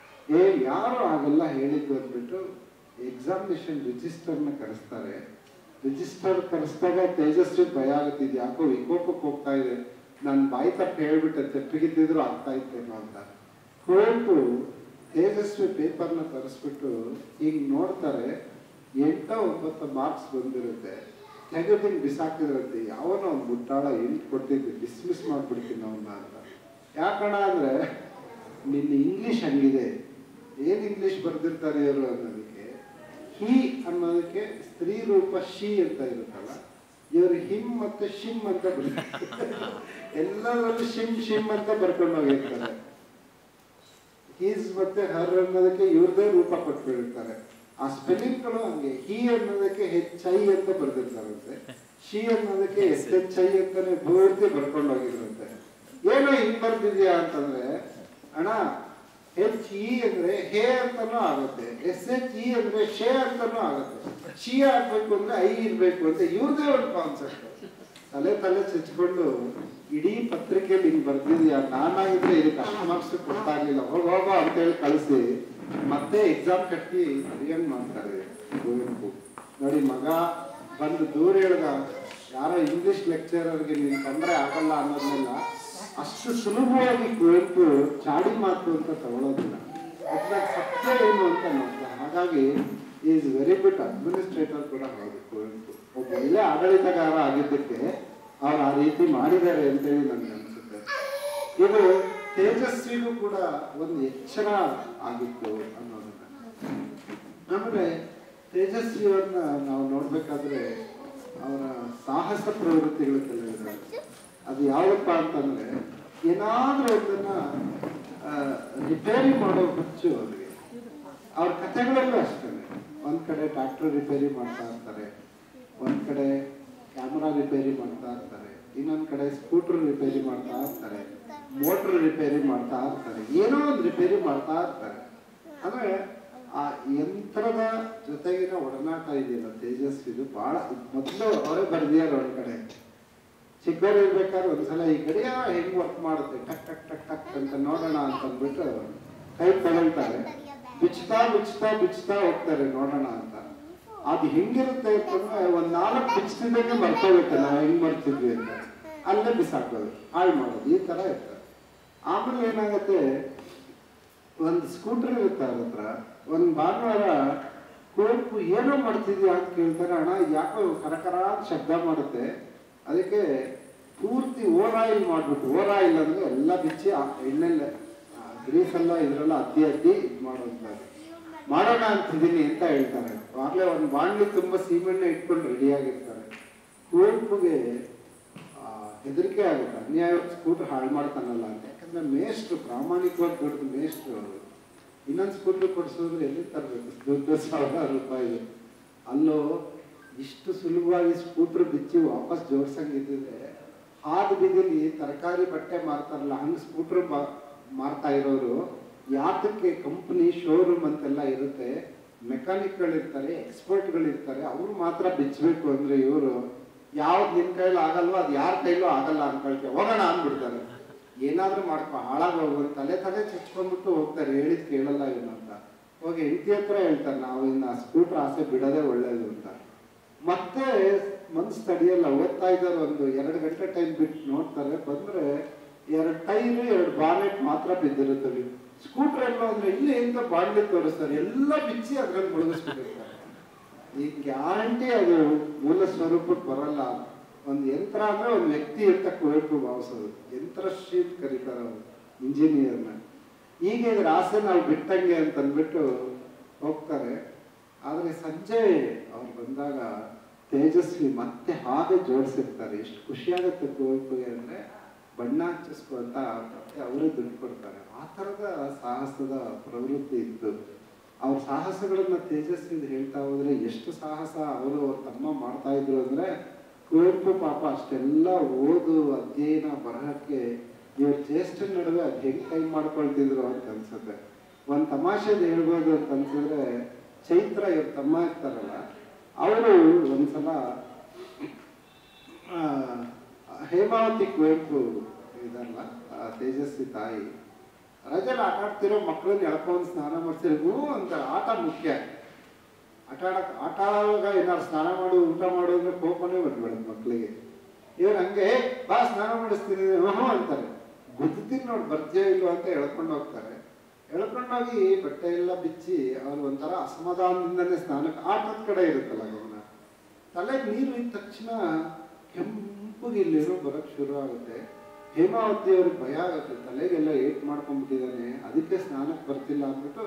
ಏ ಯಾರು ಆಗೆಲ್ಲ ಹೇಳಿದ್ದು ಅಂದ್ಬಿಟ್ಟು ಎಕ್ಸಾಮಿನೇಷನ್ ರಿಜಿಸ್ಟರ್ನ ಕರೆಸ್ತಾರೆ. ರಿಜಿಸ್ಟರ್ ಕರೆಸಿದಾಗ ತೇಜಸ್ವಿ ಭಯ ಆಗುತ್ತಿದ್ದು, ಯಾಕೋ ವಿಕೋಪಕ್ಕೆ ಹೋಗ್ತಾ ಇದೆ, ನಾನು ಬಾಯಿ ತಪ್ಪು ಹೇಳ್ಬಿಟ್ಟೆ, ತೆಪ್ಪಿಗಿದ್ದಿದ್ರು ಆಗ್ತಾ ಇತ್ತೇನೋ ಅಂತ. ಕುವೆಂಪು ತೇಜಸ್ವಿ ಪೇಪರ್ನ ತರಿಸ್ಬಿಟ್ಟು ಈಗ ನೋಡ್ತಾರೆ, ಎಂಟ ಒಂಬತ್ತು ಮಾರ್ಕ್ಸ್ ಬಂದಿರುತ್ತೆ, ತೆಗೆದು ಬಿಸಾಕಿದ್ರಂತೆ. ಯಾವನೋ ಒಂದು ಮುಟ್ಟಾಳ ಎಂಟು ಕೊಡ್ತಿದ್ದೆ, ಡಿಸ್ಮಿಸ್ ಮಾಡಿಬಿಡ್ತೀನಿ ಅವನ್ನ ಅಂತ. ಯಾಕಣ ಅಂದರೆ ನಿನ್ನ ಇಂಗ್ಲೀಷ್ ಹಂಗಿದೆ, ಏನ್ ಇಂಗ್ಲಿಷ್ ಬರ್ದಿರ್ತಾರೆ ಇವರು ಅನ್ನೋದಕ್ಕೆ, ಹಿ ಅನ್ನೋದಕ್ಕೆ ಸ್ತ್ರೀ ರೂಪ ಶಿ ಅಂತ ಇರುತ್ತಲ್ಲ, ಇವರು ಹಿಮ್ ಮತ್ತೆ ಶಿಮ್ ಅಂತ ಬರ್ತಾರೆ. ಎಲ್ಲದರಲ್ಲೂ ಶಿಮ್ ಶಿಮ್ ಅಂತ ಬರ್ಕೊಂಡು ಹೋಗಿರ್ತಾರೆ. ಹೀಸ್ ಮತ್ತೆ ಹರ್ ಅನ್ನೋದಕ್ಕೆ ಇವ್ರದೇ ರೂಪ ಕೊಟ್ಬಿಟ್ಟಿರ್ತಾರೆ. ಆ ಸ್ಪೆಲ್ಲಿಂಗ್ಗಳು ಹಂಗೆ, ಹಿ ಅನ್ನೋದಕ್ಕೆ ಹೆಚ್ ಐ ಅಂತ ಬರ್ದಿರ್ತಾರಂತೆ, ಶಿ ಅನ್ನೋದಕ್ಕೆ ಎಸ್ ಎಚ್ ಐ ಅಂತಾನೆ ಪೂರ್ತಿ ಬರ್ಕೊಂಡು ಹೋಗಿರುತ್ತೆ. ಏನೋ ಹಿಂಗ್ ಬರ್ದಿದ್ಯಾ ಅಂತಂದ್ರೆ, ಅಣ್ಣ ಹೆಚ್ ಇ ಅಂದ್ರೆ ಹೇ ಅಂತಾನೂ ಆಗುತ್ತೆ, ಎಸ್ ಎಚ್ ಇ ಅಂದ್ರೆ ಶೇ ಅಂತಾನೂ ಆಗುತ್ತೆ, ಶಿ ಆಗ್ಬೇಕು ಅಂದ್ರೆ ಐ ಇರ್ಬೇಕು ಅಂತ ಇವ್ರದೇ ಒಂದು ಕಾನ್ಸೆಪ್ಟ್. ತಲೆ ತಲೆ ಚಚ್ಕೊಂಡು ಇಡೀ ಪತ್ರಿಕೆಯಲ್ಲಿ ಹಿಂಗ್ ಬರ್ದಿದ್ಯಾ, ನಾನಾಗಿದ್ರೆ ಇದಕ್ಕೆ ಅಷ್ಟು ಮಾರ್ಕ್ಸ್ ಕೊಡ್ತಾ ಇರ್ಲಿಲ್ಲ, ಹೋಗ ಹೋಗ ಅಂತ ಹೇಳಿ ಕಳಿಸಿ ಮತ್ತೆ ಎಕ್ಸಾಮ್ ಕಟ್ಟಿ ರಿಯನ್ ಮಾಡ್ತಾರೆ ಕುವೆಂಪು. ನೋಡಿ, ಮಗ ಬಂದು ದೂರ ಹೇಳ್ದ, ಯಾರೋ ಇಂಗ್ಲಿಷ್ ಲೆಕ್ಚರರ್ಗೆ ನೀನು ಕಂಡ್ರೆ ಆಗಲ್ಲ ಅನ್ನೋದನ್ನೆಲ್ಲ ಅಷ್ಟು ಸುಲಭವಾಗಿ ಕುವೆಂಪು ಚಾಡಿ ಮಾತು ಅಂತ ತಗೊಳ್ಳೋದಿಲ್ಲ. ಅದ್ರಾಗ ಸತ್ಯ ಏನು ಅಂತ ನೋಡ್ತಾರೆ. ಹಾಗಾಗಿ ಈಸ್ ವೆರಿ ಗುಡ್ ಅಡ್ಮಿನಿಸ್ಟ್ರೇಟರ್ ಕೂಡ ಹೌದು ಕುವೆಂಪು. ಒಬ್ಬ ಒಳ್ಳೆ ಆಡಳಿತಗಾರ ಆಗಿದ್ದಕ್ಕೆ ಅವ್ರು ಆ ರೀತಿ ಮಾಡಿದ್ದಾರೆ ಅಂತೇಳಿ ನನಗೆ ಅನಿಸುತ್ತೆ. ಇದು ತೇಜಸ್ವಿಗೂ ಕೂಡ ಒಂದು ಎಚ್ಚರ ಆಗಿತ್ತು ಅನ್ನೋದನ್ನ. ಆಮೇಲೆ ತೇಜಸ್ವಿಯವ್ರನ್ನ ನಾವು ನೋಡ್ಬೇಕಾದ್ರೆ ಅವರ ಸಾಹಸ ಪ್ರವೃತ್ತಿಗಳು ಕೆಲವಿದೆ. ಅದು ಯಾವಪ್ಪ ಅಂತಂದ್ರೆ, ಏನಾದ್ರೂ ಒಂದನ್ನ ರಿಪೇರಿ ಮಾಡೋ ಹುಚ್ಚು ಅವ್ರಿಗೆ. ಅವ್ರ ಕಥೆಗಳಲ್ಲೂ ಅಷ್ಟೇ, ಒಂದ್ ಕಡೆ ಟ್ರ್ಯಾಕ್ಟರ್ ರಿಪೇರಿ ಮಾಡ್ತಾ ಇರ್ತಾರೆ, ಒಂದ್ ಕಡೆ ಕ್ಯಾಮ್ರಾ ರಿಪೇರಿ ಮಾಡ್ತಾ ಇರ್ತಾರೆ, ಇನ್ನೊಂದ್ ಕಡೆ ಸ್ಕೂಟರ್ ರಿಪೇರಿ ಮಾಡ್ತಾ ಇರ್ತಾರೆ, ಮೋಟರ್ ರಿಪೇರಿ ಮಾಡ್ತಾ ಇರ್ತಾರೆ, ಏನೋ ಒಂದು ರಿಪೇರಿ ಮಾಡ್ತಾ ಇರ್ತಾರೆ. ಅಂದ್ರೆ ಆ ಯಂತ್ರದ ಜೊತೆಗಿನ ಒಡನಾಟ ಇದೆಯಲ್ಲ ತೇಜಸ್ವಿದು ಬಹಳ. ಮೊದಲು ಅವರೇ ಬರ್ದಿಯಾರ ಒಂದ್ ಕಡೆ, ಚಿಕ್ಕವರು ಇರ್ಬೇಕಾದ್ರೆ ಒಂದ್ಸಲ ಈ ಗಡಿಯ ಹೆಂಗ್ ವರ್ಕ್ ಮಾಡುತ್ತೆ ಟಕ್ ಟಕ್ ಟಕ್ ಟಕ್ ಅಂತ ನೋಡೋಣ ಅಂತ ಅಂದ್ಬಿಟ್ಟು ಕೈ ತಗೊಳ್ತಾರೆ, ಬಿಚ್ತಾ ಬಿಚ್ತಾ ಬಿಚ್ತಾ ಹೋಗ್ತಾರೆ ನೋಡೋಣ ಅಂತ. ಅದು ಹೆಂಗಿರುತ್ತೆ ಅಂತಂದ್ರೆ ಒಂದ್ ನಾಲ್ಕು ಬಿಚ್ತಿದ್ದಂಗೆ ಮರ್ತೋಗುತ್ತೆ ನಾವು ಹೆಂಗ್ ಮಾಡ್ತಿದ್ವಿ ಅಂತ, ಅಲ್ಲೇ ಬಿಸಾಕೋದು, ಹಾಳು ಮಾಡೋದು, ಈ ತರ ಇರ್ತದೆ. ಆಮೇಲೆ ಏನಾಗತ್ತೆ, ಒಂದ್ ಸ್ಕೂಟರ್ ಇರುತ್ತೆ ಅವ್ರ ಹತ್ರ. ಒಂದ್ ಭಾನುವಾರ ಕುವೆಂಪು ಏನೋ ಮಾಡ್ತಿದ್ಯಾ ಅಂತ ಕೇಳ್ತಾರೆ. ಅಣ್ಣ ಯಾಕೋ ಕರಕರ ಅಂತ ಶಬ್ದ ಮಾಡುತ್ತೆ, ಅದಕ್ಕೆ ಪೂರ್ತಿ ಓರ್ ಆಯಿಲ್ ಮಾಡ್ಬಿಟ್ಟು, ಓರ್ ಆಯಿಲ್ ಅಂದ್ರೆ ಎಲ್ಲ ಬಿಚ್ಚಿ ಎಣ್ಣೆಲ್ಲ ಗ್ರೀಸ್ ಎಲ್ಲ ಇದ್ರೆಲ್ಲ ಅದ್ದಿ ಅದ್ದಿ ಇದು ಮಾಡೋದು ಮಾಡೋಣ ಅಂತಿದ್ದೀನಿ ಅಂತ ಹೇಳ್ತಾರೆ. ಆಗ್ಲೇ ಒಂದು ಬಾಣ್ಲಿ ತುಂಬಾ ಸೀಮೆಣ್ಣೆ ಇಟ್ಕೊಂಡು ರೆಡಿ ಆಗಿರ್ತಾರೆ. ಕುವೆಂಪುಗೆ ಹೆದರಿಕೆ ಆಗುತ್ತೆ, ಅನ್ಯಾಯ ಸ್ಕೂಟರ್ ಹಾಳು ಮಾಡ್ತಾನಲ್ಲ ಅಂತ. ಯಾಕಂದ್ರೆ ಮೇಷ್ಟ್ರು ಪ್ರಾಮಾಣಿಕವಾಗಿ ದೊಡ್ಡ ಮೇಷ್ಟ್ರು ಅವರು. ಇನ್ನೊಂದು ಸ್ಕೂಟರ್ ಕೊಡಿಸೋದ್ರೆ ಎಲ್ಲಿ ತರಬೇಕು, ದುಡ್ಡು ಸಾವಿರಾರು ರೂಪಾಯಿ. ಅಲ್ಲೋ ಇಷ್ಟು ಸುಲಭವಾಗಿ ಸ್ಕೂಟರ್ ಬಿಚ್ಚಿ ವಾಪಸ್ ಜೋಡ್ಸಂಗಿದ್ರೆ, ಹಾದು ಬಿದ್ದಲ್ಲಿ ತರಕಾರಿ ಬಟ್ಟೆ ಮಾರ್ತಾರಲ್ಲ ಹಂಗೆ ಸ್ಕೂಟರ್ ಮಾರ್ತಾ ಇರೋರು ಯಾತಕ್ಕೆ ಕಂಪ್ನಿ ಶೋರೂಮ್ ಅಂತೆಲ್ಲ ಇರುತ್ತೆ, ಮೆಕ್ಯಾನಿಕ್ಗಳಿರ್ತಾರೆ, ಎಕ್ಸ್ಪರ್ಟ್ಗಳಿರ್ತಾರೆ, ಅವ್ರು ಮಾತ್ರ ಬಿಚ್ಚಬೇಕು ಅಂದ್ರೆ ಇವರು ಯಾವ್ದು ನಿನ್ ಕೈಲೂ ಆಗಲ್ವೋ ಅದು ಯಾರ ಕೈಲೂ ಆಗಲ್ಲ ಅನ್ಕೊಳ್ಕೆ ಹೋಗೋಣ ಅಂದ್ಬಿಡ್ತಾರೆ. ಏನಾದ್ರೂ ಮಾಡ್ಕೊ ಹಾಳಾಗ ಹೋಗೋದು, ತಲೆ ತಲೆ ಚಚ್ಕೊಂಡ್ಬಿಟ್ಟು ಹೋಗ್ತಾರೆ, ಹೇಳಿದ್ ಕೇಳಲ್ಲ ಇವನು ಅಂತ. ಹೋಗಿ ಹೆಂಡತಿ ಹತ್ರ ಹೇಳ್ತಾರೆ, ನಾವು ಇನ್ನು ಸ್ಕೂಟರ್ ಆಸೆ ಬಿಡೋದೇ ಒಳ್ಳೇದು ಅಂತ. ಮತ್ತೆ ಮನ್ಸು ತಡಿಯಲ್ಲ, ಓದ್ತಾ ಇದ್ದಾರೆ, ಒಂದು ಎರಡು ಗಂಟೆ ಟೈಮ್ ಬಿಟ್ಟು ನೋಡ್ತಾರೆ, ಬಂದ್ರೆ ಎರಡು ಟೈರು ಎರಡು ಬಾನೆಟ್ ಮಾತ್ರ ಬಿದ್ದಿರುತ್ತವೆ. ಸ್ಕೂಟರ್ ಎಲ್ಲ ಅಂದ್ರೆ ಇಲ್ಲಿ ಎಂತ ಬಾಂಡ್ಲಿ ತೋರಿಸ್ತಾರೆ, ಎಲ್ಲ ಬಿಚ್ಚಿ ಅದ್ರಲ್ಲಿ ಮುಳುಗಿಸ್ಬಿಟ್ಟಿರ್ತಾರೆ. ಈ ಗ್ಯಾರಂಟಿ ಅದು ಮೂಲ ಸ್ವರೂಪಕ್ಕೆ ಬರಲ್ಲ. ಒಂದು ಯಂತ್ರ ಅಂದ್ರೆ ಒಂದು ವ್ಯಕ್ತಿ ಅಂತ ಕುವೆಂಪು ಭಾವಿಸೋದು, ಯಂತ್ರಶ್ರೀ ಅಂತ ಕರೀತಾರೆ ಅವರು ಇಂಜಿನಿಯರ್ನ. ಈಗ ಇದ್ರ ಆಸೆ ನಾವು ಬಿಟ್ಟಂಗೆ ಅಂತ ಅಂದ್ಬಿಟ್ಟು ಹೋಗ್ತಾರೆ. ಆದ್ರೆ ಸಂಜೆ ಅವ್ರು ಬಂದಾಗ ತೇಜಸ್ವಿ ಮತ್ತೆ ಹಾಗೆ ಜೋಡಿಸಿರ್ತಾರೆ. ಎಷ್ಟು ಖುಷಿಯಾಗುತ್ತೆ ಕುವೆಂಪುಗೆ ಅಂದ್ರೆ, ಬಣ್ಣ ಹಚ್ಚಿಸ್ಕೊ ಅಂತ ಮತ್ತೆ ಅವರೇ ದುಡ್ಡು ಕೊಡ್ತಾರೆ. ಆ ಥರದ ಸಾಹಸದ ಪ್ರವೃತ್ತಿ ಇತ್ತು. ಅವ್ರ ಸಾಹಸಗಳನ್ನ ತೇಜಸ್ವಿ ಹೇಳ್ತಾ ಹೋದ್ರೆ ಎಷ್ಟು ಸಾಹಸ ಅವರು ಅವ್ರ ತಮ್ಮ ಮಾಡ್ತಾ ಇದ್ರು ಅಂದ್ರೆ, ಕುವೆಂಪು ಪಾಪ ಅಷ್ಟೆಲ್ಲ ಓದು ಅಧ್ಯಯನ ಬರಹಕ್ಕೆ ಇವ್ರ ಜ್ಯೇಷ್ಠ ನಡುವೆ ಅದು ಹೆಂಗ್ ಕೈ ಮಾಡ್ಕೊಳ್ತಿದ್ರು ಅಂತ ಅನ್ಸುತ್ತೆ. ಒಂದ್ ತಮಾಷೆದು ಹೇಳ್ಬೋದು ಅಂತ ಅನ್ಸಿದ್ರೆ, ಚೈತ್ರ ಇವ್ರ ತಮ್ಮ ಇರ್ತಾರಲ್ಲ, ಅವರು ಒಂದ್ಸಲ ಹೇಮಾವತಿ ಕುವೆಂಪು ಇದಾರಲ್ಲ ತೇಜಸ್ವಿ ತಾಯಿ, ರಜೆಲ್ಲ ಆಟ ಆಡ್ತಿರೋ ಮಕ್ಕಳನ್ನ ಎಳ್ಕೊಂಡು ಸ್ನಾನ ಮಾಡ್ತಿರೋ, ಹೂ ಅಂತ ಆಟ ಮುಖ್ಯ. ಆಟ ಆಡಕ್ ಆಟ ಆಡುವಾಗ ಏನಾದ್ರು ಸ್ನಾನ ಮಾಡು ಊಟ ಮಾಡು ಅಂದ್ರೆ ಕೋಪನೇ ಬಂದ್ಬಿಡೋದು ಮಕ್ಳಿಗೆ. ಇವ್ರು ಹಂಗೆ ಬಾ ಸ್ನಾನ ಮಾಡಿಸ್ತೀನಿ ಹ್ಞೂ ಅಂತಾರೆ. ಗುದ್ದಿನ ನೋಡಿ ಬರ್ತೀಯೋ ಇಲ್ವ ಅಂತ ಎಳ್ಕೊಂಡು ಹೋಗ್ತಾರೆ. ಎಳ್ಕೊಂಡೋಗಿ ಬಟ್ಟೆ ಎಲ್ಲ ಬಿಚ್ಚಿ ಅವ್ರು ಒಂಥರ ಅಸಮಾಧಾನದಿಂದನೇ ಸ್ನಾನಕ್ಕೆ ಆಟದ ಕಡೆ ಇರುತ್ತಲ್ಲ ಗಮನ. ತಲೆಗೆ ನೀರು ಇದ್ದ ತಕ್ಷಣ ಕೆಂಪುಗೆ ಇಲ್ಲೇನೋ ಬರಕ್ ಶುರು ಆಗುತ್ತೆ. ಹೇಮಾವತಿ ಅವ್ರಿಗೆ ಭಯ ಆಗುತ್ತೆ, ತಲೆಗೆಲ್ಲ ಏಟ್ ಮಾಡ್ಕೊಂಡ್ಬಿಟ್ಟಿದ್ದಾನೆ, ಅದಕ್ಕೆ ಸ್ನಾನಕ್ಕೆ ಬರ್ತಿಲ್ಲ ಅಂದ್ಬಿಟ್ಟು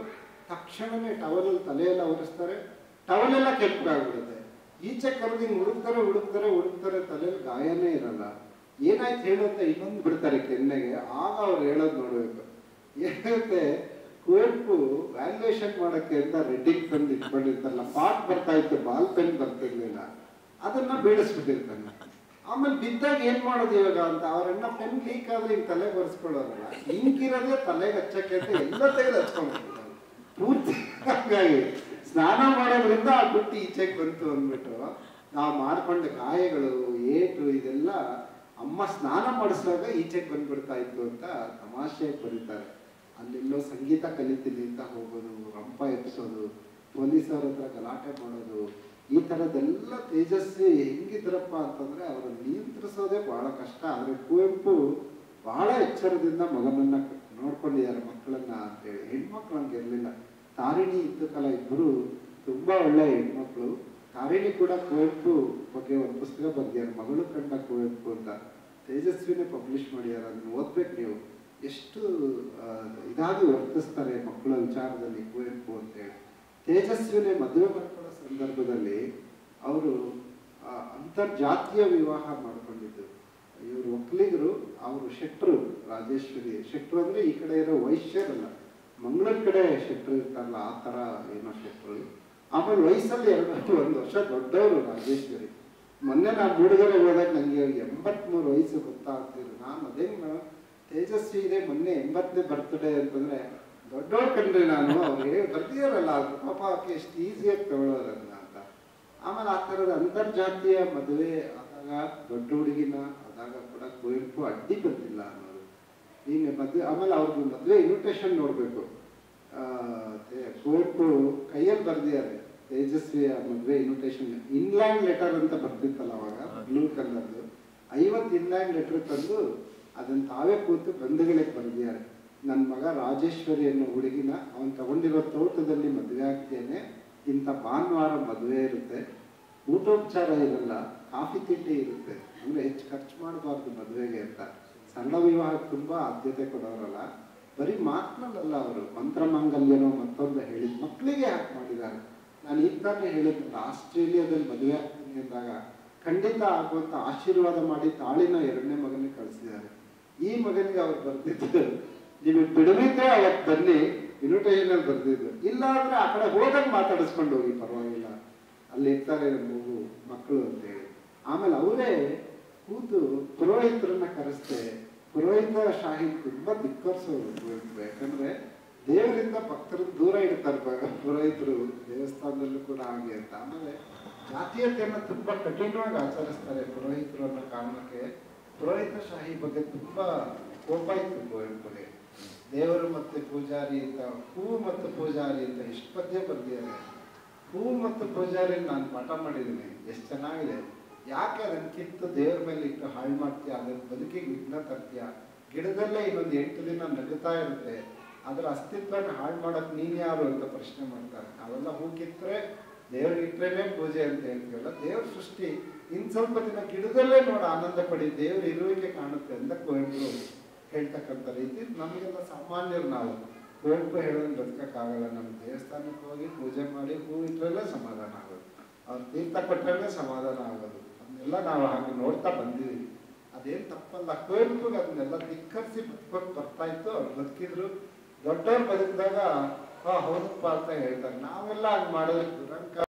ತಕ್ಷಣವೇ ಟವಲಲ್ಲಿ ತಲೆಯೆಲ್ಲ ಒರೆಸ್ತಾರೆ, ಟವಲೆಲ್ಲ ಕೆಂಪಾಗ್ಬಿಡುತ್ತೆ. ಈಚೆ ಕರೆದು ಹಿಂಗೆ ಹುಡುಕ್ತಾರೆ ಹುಡುಕ್ತಾರೆ ಹುಡುಕ್ತಾರೆ ತಲೆಯಲ್ಲಿ ಗಾಯನೇ ಇರಲ್ಲ. ಏನಾಯ್ತು ಹೇಳುತ್ತೆ ಇನ್ನೊಂದು ಬಿಡ್ತಾರೆ ಕೆನ್ನೆಗೆ. ಆಗ ಅವ್ರು ಹೇಳೋದು ನೋಡ್ಬೇಕು. ಏನಾಗುತ್ತೆ, ಕುವೆಂಪು ವ್ಯಾಲ್ಯೂಯೇಷನ್ ಮಾಡಕ್ಕೆ ಅಂತ ರೆಡ್ಡಿಂಗ್ ತಂದು ಇಟ್ಕೊಂಡಿರ್ತಾರಲ್ಲ, ಪಾಟ್ ಬರ್ತಾ ಇತ್ತು, ಬಾಲ್ ಪೆನ್ ಬರ್ತಿರ್ಲಿಲ್ಲ, ಅದನ್ನ ಬೀಳಿಸ್ಬಿಟ್ಟಿರ್ತಾನೆ. ಆಮೇಲೆ ಬಿದ್ದಾಗ ಏನ್ ಮಾಡೋದು ಇವಾಗ ಅಂತ ಅವ್ರನ್ನ ಪೆನ್ ಲೀಕ್ ಆದ್ರೆ ಹಿಂಗ್ ತಲೆ ಬರ್ಸ್ಕೊಳ್ಳೋರಲ್ಲ, ಹಿಂಗಿರೋದೇ ತಲೆಗೆ ಹಚ್ಚಕ್ಕೆ ಅಂತ ಎಲ್ಲ ತೆಗೆದು ಹಚ್ಕೊಂಡ್ಬಿಡ್ತಾರೆ ಪೂರ್ತಿ. ಹಾಗಾಗಿ ಸ್ನಾನ ಮಾಡೋದ್ರಿಂದ ಆ ಗುಟ್ಟಿ ಈಚೆಗೆ ಬಂತು ಅಂದ್ಬಿಟ್ಟು ನಾವು ಮಾಡ್ಕೊಂಡ ಗಾಯಗಳು, ಏಟು, ಇದೆಲ್ಲ ಅಮ್ಮ ಸ್ನಾನ ಮಾಡಿಸುವಾಗ ಈಚೆಗೆ ಬಂದ್ಬಿಡ್ತಾ ಇತ್ತು ಅಂತ ತಮಾಷೆ ಬರೀತಾರೆ. ಅಲ್ಲೆಲ್ಲೋ ಸಂಗೀತ ಕಲಿತೀನಿ ಅಂತ ಹೋಗೋದು, ರಂಪ ಎಪ್ಸೋದು, ಪೊಲೀಸರ ಹತ್ರ ಗಲಾಟೆ ಮಾಡೋದು, ಈ ಥರದ್ದೆಲ್ಲ ತೇಜಸ್ವಿ ಹೆಂಗಿದ್ರಪ್ಪ ಅಂತಂದ್ರೆ ಅವರನ್ನು ನಿಯಂತ್ರಿಸೋದೇ ಬಹಳ ಕಷ್ಟ. ಆದರೆ ಕುವೆಂಪು ಬಹಳ ಎಚ್ಚರದಿಂದ ಮಗನನ್ನ ನೋಡ್ಕೊಂಡಿದ್ದಾರೆ ಮಕ್ಕಳನ್ನ ಅಂತೇಳಿ. ಹೆಣ್ಮಕ್ಳು ಹಂಗೆ ಇರಲಿಲ್ಲ. ತಾರಿಣಿ ಇದ್ದಕ್ಕಲ್ಲ, ಇಬ್ಬರು ತುಂಬಾ ಒಳ್ಳೆ ಹೆಣ್ಮಕ್ಳು. ತಾರಿಣಿ ಕೂಡ ಕುವೆಂಪು ಬಗ್ಗೆ ಒಂದು ಪುಸ್ತಕ ಬರ್ದಿದ್ದಾರೆ, ಮಗಳು ಕಂಡ ಕುವೆಂಪು ಅಂತ. ತೇಜಸ್ವಿನೇ ಪಬ್ಲಿಷ್ ಮಾಡಿದ್ದಾರೆ, ಅದನ್ನ ಓದ್ಬೇಕು ನೀವು. ಎಷ್ಟು ಇದಾಗಿ ವರ್ತಿಸ್ತಾರೆ ಮಕ್ಕಳ ವಿಚಾರದಲ್ಲಿ ಕುವೆಂಪು ಅಂತೇಳಿ. ತೇಜಸ್ವಿನೇ ಮದುವೆ ಮಾಡ್ಕೊಳ್ಳೋ ಸಂದರ್ಭದಲ್ಲಿ ಅವರು ಅಂತರ್ಜಾತೀಯ ವಿವಾಹ ಮಾಡ್ಕೊಂಡಿದ್ದು. ಇವರು ಒಕ್ಕಲಿಗರು, ಅವರು ಶೆಟ್ರು, ರಾಜೇಶ್ವರಿ ಶೆಟ್ರು ಅಂದ್ರೆ ಈ ಕಡೆ ಇರೋ ವೈಶ್ಯರಲ್ಲ, ಮಂಗಳೂರು ಕಡೆ ಶೆಟ್ರು ಇರ್ತಾರಲ್ಲ ಆ ತರ ಏನೋ ಶೆಟ್ರು. ಆಮೇಲೆ ವಯಸ್ಸಲ್ಲಿ ಎರಡು ಒಂದು ವರ್ಷ ದೊಡ್ಡವರು ರಾಜೇಶ್ವರಿ. ಮೊನ್ನೆ ನಾನು ಮೂಡಿಗೆರೆ ಹೋದಾಗ ನಂಗೆ ಎಂಬತ್ಮೂರು ವಯಸ್ಸು ಗೊತ್ತಾಗ್ತಿದ್ರು. ನಾನು ಅದೇ ಮೇಡಮ್ ತೇಜಸ್ವಿ ಇದೆ, ಮೊನ್ನೆ ಎಂಬತ್ತನೇ ಬರ್ತ್ಡೇ ಅಂತಂದ್ರೆ ದೊಡ್ಡವ್ರು ಕಂಡ್ರೆ ನಾನು ಅವ್ರಿಗೆ ಬರ್ದಿಯಾರಲ್ಲ, ಅದು ಪಾಪ ಆಕೆ ಎಷ್ಟು ಈಸಿಯಾಗಿ ತಗೊಳ್ಳೋರನ್ನ ಅಂತ. ಆಮೇಲೆ ಆ ಥರದ ಅಂತರ್ಜಾತೀಯ ಮದುವೆ ಆದಾಗ ದೊಡ್ಡ ಹುಡುಗಿನ ಆದಾಗ ಕೂಡ ಕುವೆಂಪು ಅಡ್ಡಿ ಬಂದಿಲ್ಲ ಅನ್ನೋದು. ಈಗ ಮದುವೆ ಆಮೇಲೆ ಅವ್ರದ್ದು ಮದುವೆ ಇನ್ವಿಟೇಷನ್ ನೋಡ್ಬೇಕು. ಕುವೆಂಪು ಕೈಯಲ್ಲಿ ಬರ್ದಿದ್ದಾರೆ ತೇಜಸ್ವಿಯ ಮದುವೆ ಇನ್ವಿಟೇಷನ್. ಇನ್ಲ್ಯಾಂಡ್ ಲೆಟರ್ ಅಂತ ಬರ್ತಿತ್ತಲ್ಲ ಅವಾಗ, ಬ್ಲೂ ಕಲರ್ದು. ಐವತ್ತು ಇನ್ಲ್ಯಾಂಡ್ ಲೆಟರ್ ತಂದು ಅದನ್ನ ತಾವೇ ಕೂತು ಬಂಧುಗಳಿಗೆ ಬರ್ದಿದ್ದಾರೆ. ನನ್ನ ಮಗ ರಾಜೇಶ್ವರಿ ಅನ್ನೋ ಹುಡುಗಿನ ಅವನು ತಗೊಂಡಿರೋ ತೋಟದಲ್ಲಿ ಮದುವೆ ಆಗ್ತೇನೆ, ಇಂಥ ಭಾನುವಾರ ಮದುವೆ ಇರುತ್ತೆ, ಊಟೋಪಚಾರ ಇರಲ್ಲ, ಕಾಫಿ ತಿಂಡಿ ಇರುತ್ತೆ, ಅಂದ್ರೆ ಹೆಚ್ಚು ಖರ್ಚು ಮಾಡಬಾರ್ದು ಮದುವೆಗೆ ಅಂತ. ಸಣ್ಣ ವಿವಾಹಕ್ಕೆ ತುಂಬಾ ಆದ್ಯತೆ ಕೊಡೋರಲ್ಲ. ಬರೀ ಮಾತನಲ್ಲ, ಅವರು ಮಂತ್ರಮಾಂಗಲ್ಯನೋ ಮತ್ತೊಂದು ಹೇಳಿದ್ ಮಕ್ಕಳಿಗೆ ಯಾಕೆ ಮಾಡಿದ್ದಾರೆ. ನಾನು ಈಗ ತಾನೇ ಹೇಳಿದ್ನಲ್ಲ, ಆಸ್ಟ್ರೇಲಿಯಾದಲ್ಲಿ ಮದುವೆ ಆಗ್ತೀನಿ ಅಂದಾಗ ಖಂಡಿತ ಆಗುವಂತ ಆಶೀರ್ವಾದ ಮಾಡಿ ತಾಳಿನ ಎರಡನೇ ಮಗನಿಗೆ ಕಳಿಸಿದ್ದಾರೆ. ಈ ಮಗನಿಗೆ ಅವ್ರು ಬರ್ದಿದ್ದು, ನಿಮಗೆ ಬಿಡುವಿದ್ರೆ ಅವತ್ತು ಬನ್ನಿ, ಇನ್ವಿಟೇಷನ್ ಅಲ್ಲಿ ಬರ್ದಿದ್ದು, ಇಲ್ಲ ಅಂದ್ರೆ ಆ ಕಡೆ ಹೋದಾಗ ಮಾತಾಡಿಸ್ಕೊಂಡು ಹೋಗಿ, ಪರವಾಗಿಲ್ಲ, ಅಲ್ಲಿ ಇರ್ತಾರೆ ಮಗು ಮಕ್ಕಳು ಅಂತೇಳಿ. ಆಮೇಲೆ ಅವರೇ ಕೂತು ಪುರೋಹಿತರನ್ನ ಕರೆಸ್ತೆ. ಪುರೋಹಿತ ಶಾಹಿ ತುಂಬಾ ಧಿಕ್ಕರಿಸೋರು. ಯಾಕಂದ್ರೆ ದೇವರಿಂದ ಭಕ್ತರನ್ನ ದೂರ ಇಡ್ತಾರೆ ಪುರೋಹಿತರು, ದೇವಸ್ಥಾನದಲ್ಲೂ ಕೂಡ ಹಾಗೆ ಅಂತ. ಆಮೇಲೆ ಜಾತೀಯತೆಯನ್ನ ತುಂಬಾ ಕಠಿಣವಾಗಿ ಆಚರಿಸ್ತಾರೆ ಪುರೋಹಿತರು ಅನ್ನೋ ಕಾರಣಕ್ಕೆ ಪುರೋಹಿತ ಶಾಹಿ ಬಗ್ಗೆ ತುಂಬಾ ಕೋಪ ಇತ್ತು ಕುವೆಂಪುಗೆ. ದೇವರು ಮತ್ತೆ ಪೂಜಾರಿ ಅಂತ, ಹೂವು ಮತ್ತು ಪೂಜಾರಿ ಅಂತ ಎಷ್ಟು ಪದ್ಯ ಬರ್ದಿದ್ದಾರೆ. ಹೂವು ಮತ್ತು ಪೂಜಾರಿ ನಾನು ಪಾಠ ಮಾಡಿದ್ದೀನಿ, ಎಷ್ಟು ಚೆನ್ನಾಗಿದೆ. ಯಾಕೆ ಅದನ್ನ ಕಿತ್ತು ದೇವ್ರ ಮೇಲೆ ಇಟ್ಟು ಹಾಳು ಮಾಡ್ತೀಯ, ಅದನ್ನ ಬದುಕಿಗೆ ವಿಘ್ನ ತರ್ತೀಯ. ಗಿಡದಲ್ಲೇ ಇನ್ನೊಂದು ಎಂಟು ದಿನ ನಗುತ್ತಾ ಇರುತ್ತೆ, ಅದರ ಅಸ್ತಿತ್ವನ ಹಾಳು ಮಾಡಕ್ ನೀನ್ ಯಾರು ಅಂತ ಪ್ರಶ್ನೆ ಮಾಡ್ತಾರೆ. ನಾವೆಲ್ಲ ಹೂ ಕಿತ್ತರೆ ದೇವ್ರಿಗೆ ಇಟ್ರೇನೆ ಪೂಜೆ ಅಂತ ಹೇಳ್ತೀವಲ್ಲ, ದೇವ್ರ ಸೃಷ್ಟಿ ಇನ್ ಸ್ವಲ್ಪ ದಿನ ಗಿಡದಲ್ಲೇ ನೋಡ ಆನಂದ ಪಡಿ, ದೇವ್ರ ಇರುವಿಕೆ ಕಾಣುತ್ತೆ ಅಂತ ಕುವೆಂಪು ಹೇಳ್ತಕ್ಕಂಥ ರೀತಿ. ನಮಗೆಲ್ಲ ಸಾಮಾನ್ಯರು, ನಾವು ಕುವೆಂಪು ಹೇಳೋದು ಬದುಕಕ್ಕಾಗಲ್ಲ. ನಮ್ಮ ದೇವಸ್ಥಾನಕ್ಕೆ ಹೋಗಿ ಪೂಜೆ ಮಾಡಿ ಹೂ ಇಟ್ರಲ್ಲೇ ಸಮಾಧಾನ ಆಗೋದು, ಅವ್ರು ತೀರ್ಥ ಕೊಟ್ಟರಲ್ಲೇ ಸಮಾಧಾನ ಆಗೋದು. ಅದನ್ನೆಲ್ಲ ನಾವು ಹಾಗೆ ನೋಡ್ತಾ ಬಂದಿದ್ದೀವಿ. ಅದೇನು ತಪ್ಪಲ್ಲ. ಕುವೆಂಪುಗೆ ಅದನ್ನೆಲ್ಲ ಧಿಕ್ಕರಿಸಿ ಬದುಕೋಕ್ ಬರ್ತಾ ಇತ್ತು. ಅವ್ರು ಬದುಕಿದ್ರು, ದೊಡ್ಡವ್ರು ಬದುಕಿದಾಗ ಹಾ ಹೌದಪ್ಪ ಅಂತ ಹೇಳ್ತಾರೆ. ನಾವೆಲ್ಲ ಹಂಗೆ ಮಾಡೋದಕ್ಕೆ ದುರಂಕಾರ